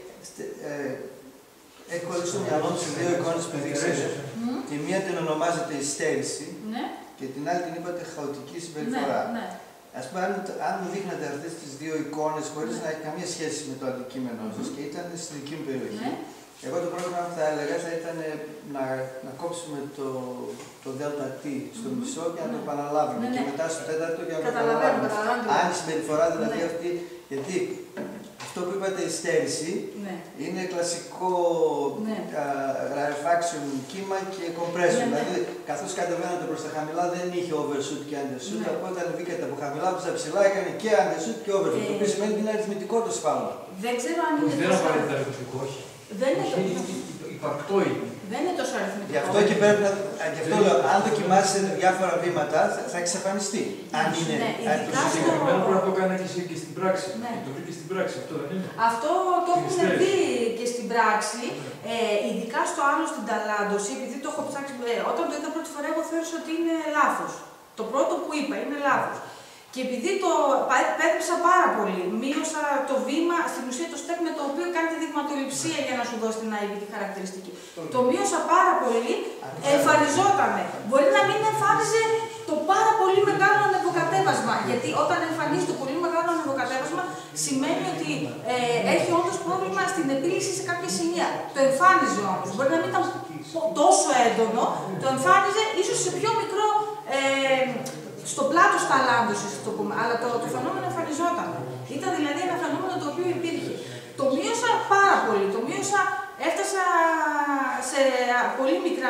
έχω δει στο μυαλό μου σε δύο εικόνες που δείξατε. Η μία την ονομάζεται υστέρηση και την άλλη την είπατε χαοτική συμπεριφορά. Ας πούμε, αν μου δείχνατε αυτές τις δύο εικόνες χωρίς να έχει καμία σχέση με το αντικείμενό σας και ήταν στη δική μου περιοχή, εγώ το πρόγραμμα που θα έλεγα θα ήταν να κόψουμε το ΔΤ στο μισό και να το επαναλάβουμε και μετά στο τέταρτο για να το επαναλάβουμε. Αν η συμπεριφορά δηλαδή αυτή, γιατί αυτό που είπατε η στέρηση είναι κλασικό rarefaction κύμα και compression. Δηλαδή, καθώς κατεβαίνατε προς τα χαμηλά δεν είχε overshoot και undershoot, οπότε όταν βγήκατε από χαμηλά προς τα ψηλά έκανε και undershoot και overshoot. Το οποίο σημαίνει ότι είναι αριθμητικό το σφάλμα. Δεν ξέρω αν είναι. Δεν απαραίτητα αριθμητικό, όχι. Δεν είναι υπαρκτό είναι. Δεν είναι τόσο αριθμητικό. Γι' αυτό και πρέπει να. Γι' αυτό λέω, αν δοκιμάσετε διάφορα βήματα θα εξαφανιστεί. Αν είναι το συγκεκριμένο πρέπει να το κάνει και στην πράξη. Το βρήκε στην πράξη, αυτό δεν είναι. Αυτό το έχουμε δει και στην πράξη, ειδικά στο άλλο στην ταλάντωση, επειδή το έχω ψάξει. Όταν το είδα πρώτη φορά, εγώ θεώρησα ότι είναι λάθος. Το πρώτο που είπα είναι λάθος. Και επειδή το πέτρεψα πάρα πολύ, μείωσα το βήμα, στην ουσία το στέκ με το οποίο κάνει τη δειγματοληψία για να σου δώσει την αηβητική χαρακτηριστική. Το μείωσα πάρα πολύ, εμφανιζότανε. Μπορεί να μην εμφάνιζε το πάρα πολύ μεγάλο ανεβοκατέβασμα. Γιατί όταν εμφανίζει το πολύ μεγάλο ανεβοκατέβασμα, σημαίνει ότι έχει όντως πρόβλημα στην επίλυση σε κάποια σημεία. Το εμφάνιζε όμως. Μπορεί να μην ήταν τόσο έντονο, το εμφάνιζε ίσως σε πιο μικρό. Στο πλάτος ταλάντωσης, το πούμε, αλλά το φαινόμενο εμφανιζόταν. Ήταν δηλαδή ένα φαινόμενο το οποίο υπήρχε. Το μείωσα πάρα πολύ. Το μείωσα, έφτασα σε πολύ μικρά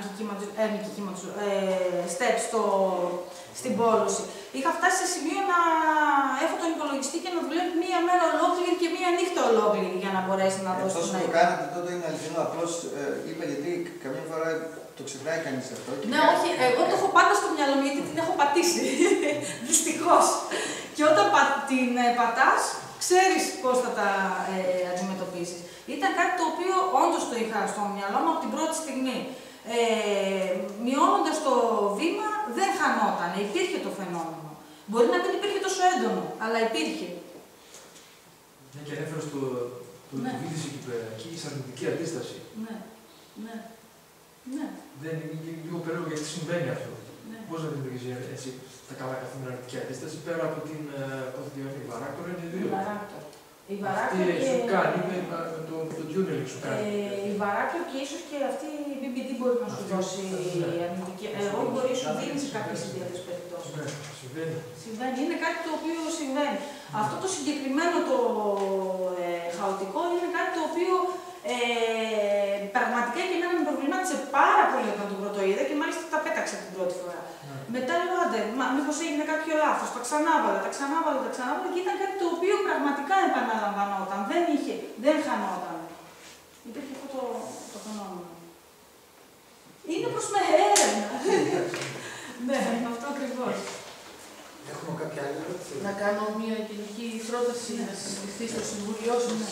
steps στην πόλωση. Είχα φτάσει σε σημείο να έχω τον υπολογιστή και να δουλεύει μία μέρα ολόκληρη και μία νύχτα ολόκληρη για να μπορέσει να δώσει. Αυτό που το κάνατε τότε είναι αληθινό. Απλώς είπα γιατί καμιά φορά το ξεχνάει κανείς αυτό. Ναι, όχι, εγώ το έχω πάντα στο μυαλό μου γιατί την έχω πατήσει. Δυστυχώς. Και όταν την πατάς, ξέρεις πώς θα τα αντιμετωπίσεις. Ήταν κάτι το οποίο όντως το είχα στο μυαλό μου από την πρώτη στιγμή. Μειώνοντας το βήμα, δεν χανόταν. Υπήρχε το φαινόμενο. Μπορεί να μην υπήρχε τόσο έντονο, αλλά υπήρχε. Ναι, και ανέφερε στο βίδηση εκεί πέρα, εκεί η αρνητική αντίσταση. Ναι. Δεν είναι λίγο περίεργο γιατί συμβαίνει αυτό. Πώς να δημιουργήσει έτσι τα καλά καθημερινά αρνητική αντίσταση πέρα από την βαράκτορα είναι δύο. Η βαράκτορα και σου κάνει με το tuning σου κάνει. Η βαράκτορα και ίσως και αυτή η BBD μπορεί να σου δώσει αρνητική. Εγώ μπορεί να σου δίνει σε κάποιες ιδιαίτερες περιπτώσεις. Συμβαίνει. Είναι κάτι το οποίο συμβαίνει. Αυτό το συγκεκριμένο το χαοτικό είναι κάτι το οποίο πραγματικά και εμένα με προβλημάτισε πάρα πολύ όταν το πρώτο είδα και μάλιστα τα πέταξα την πρώτη φορά. Μετά λέω, άντε, μήπως έγινε κάποιο λάθος, τα ξανάβαλα και ήταν κάτι το οποίο πραγματικά επαναλαμβανόταν, δεν χανόταν. Υπήρχε αυτό το φαινόμενο. Είναι προς με έρευνα. Ναι, αυτό ακριβώς. Έχουμε κάποια άλλη ερώτηση? Να κάνω μια γενική πρόταση να συζητηθεί στο Συμβούλιο σας.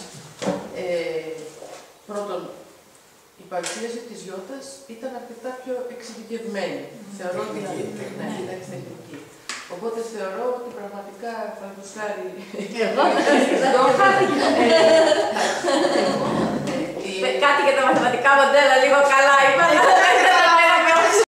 Πρώτον, η παρουσίαση της Γιώτας ήταν αρκετά πιο εξειδικευμένη. Θεωρώ ότι ήταν τεχνική. Οπότε θεωρώ ότι πραγματικά θα τους χάρη. Κάτι για τα μαθηματικά μοντέλα λίγο καλά είπα.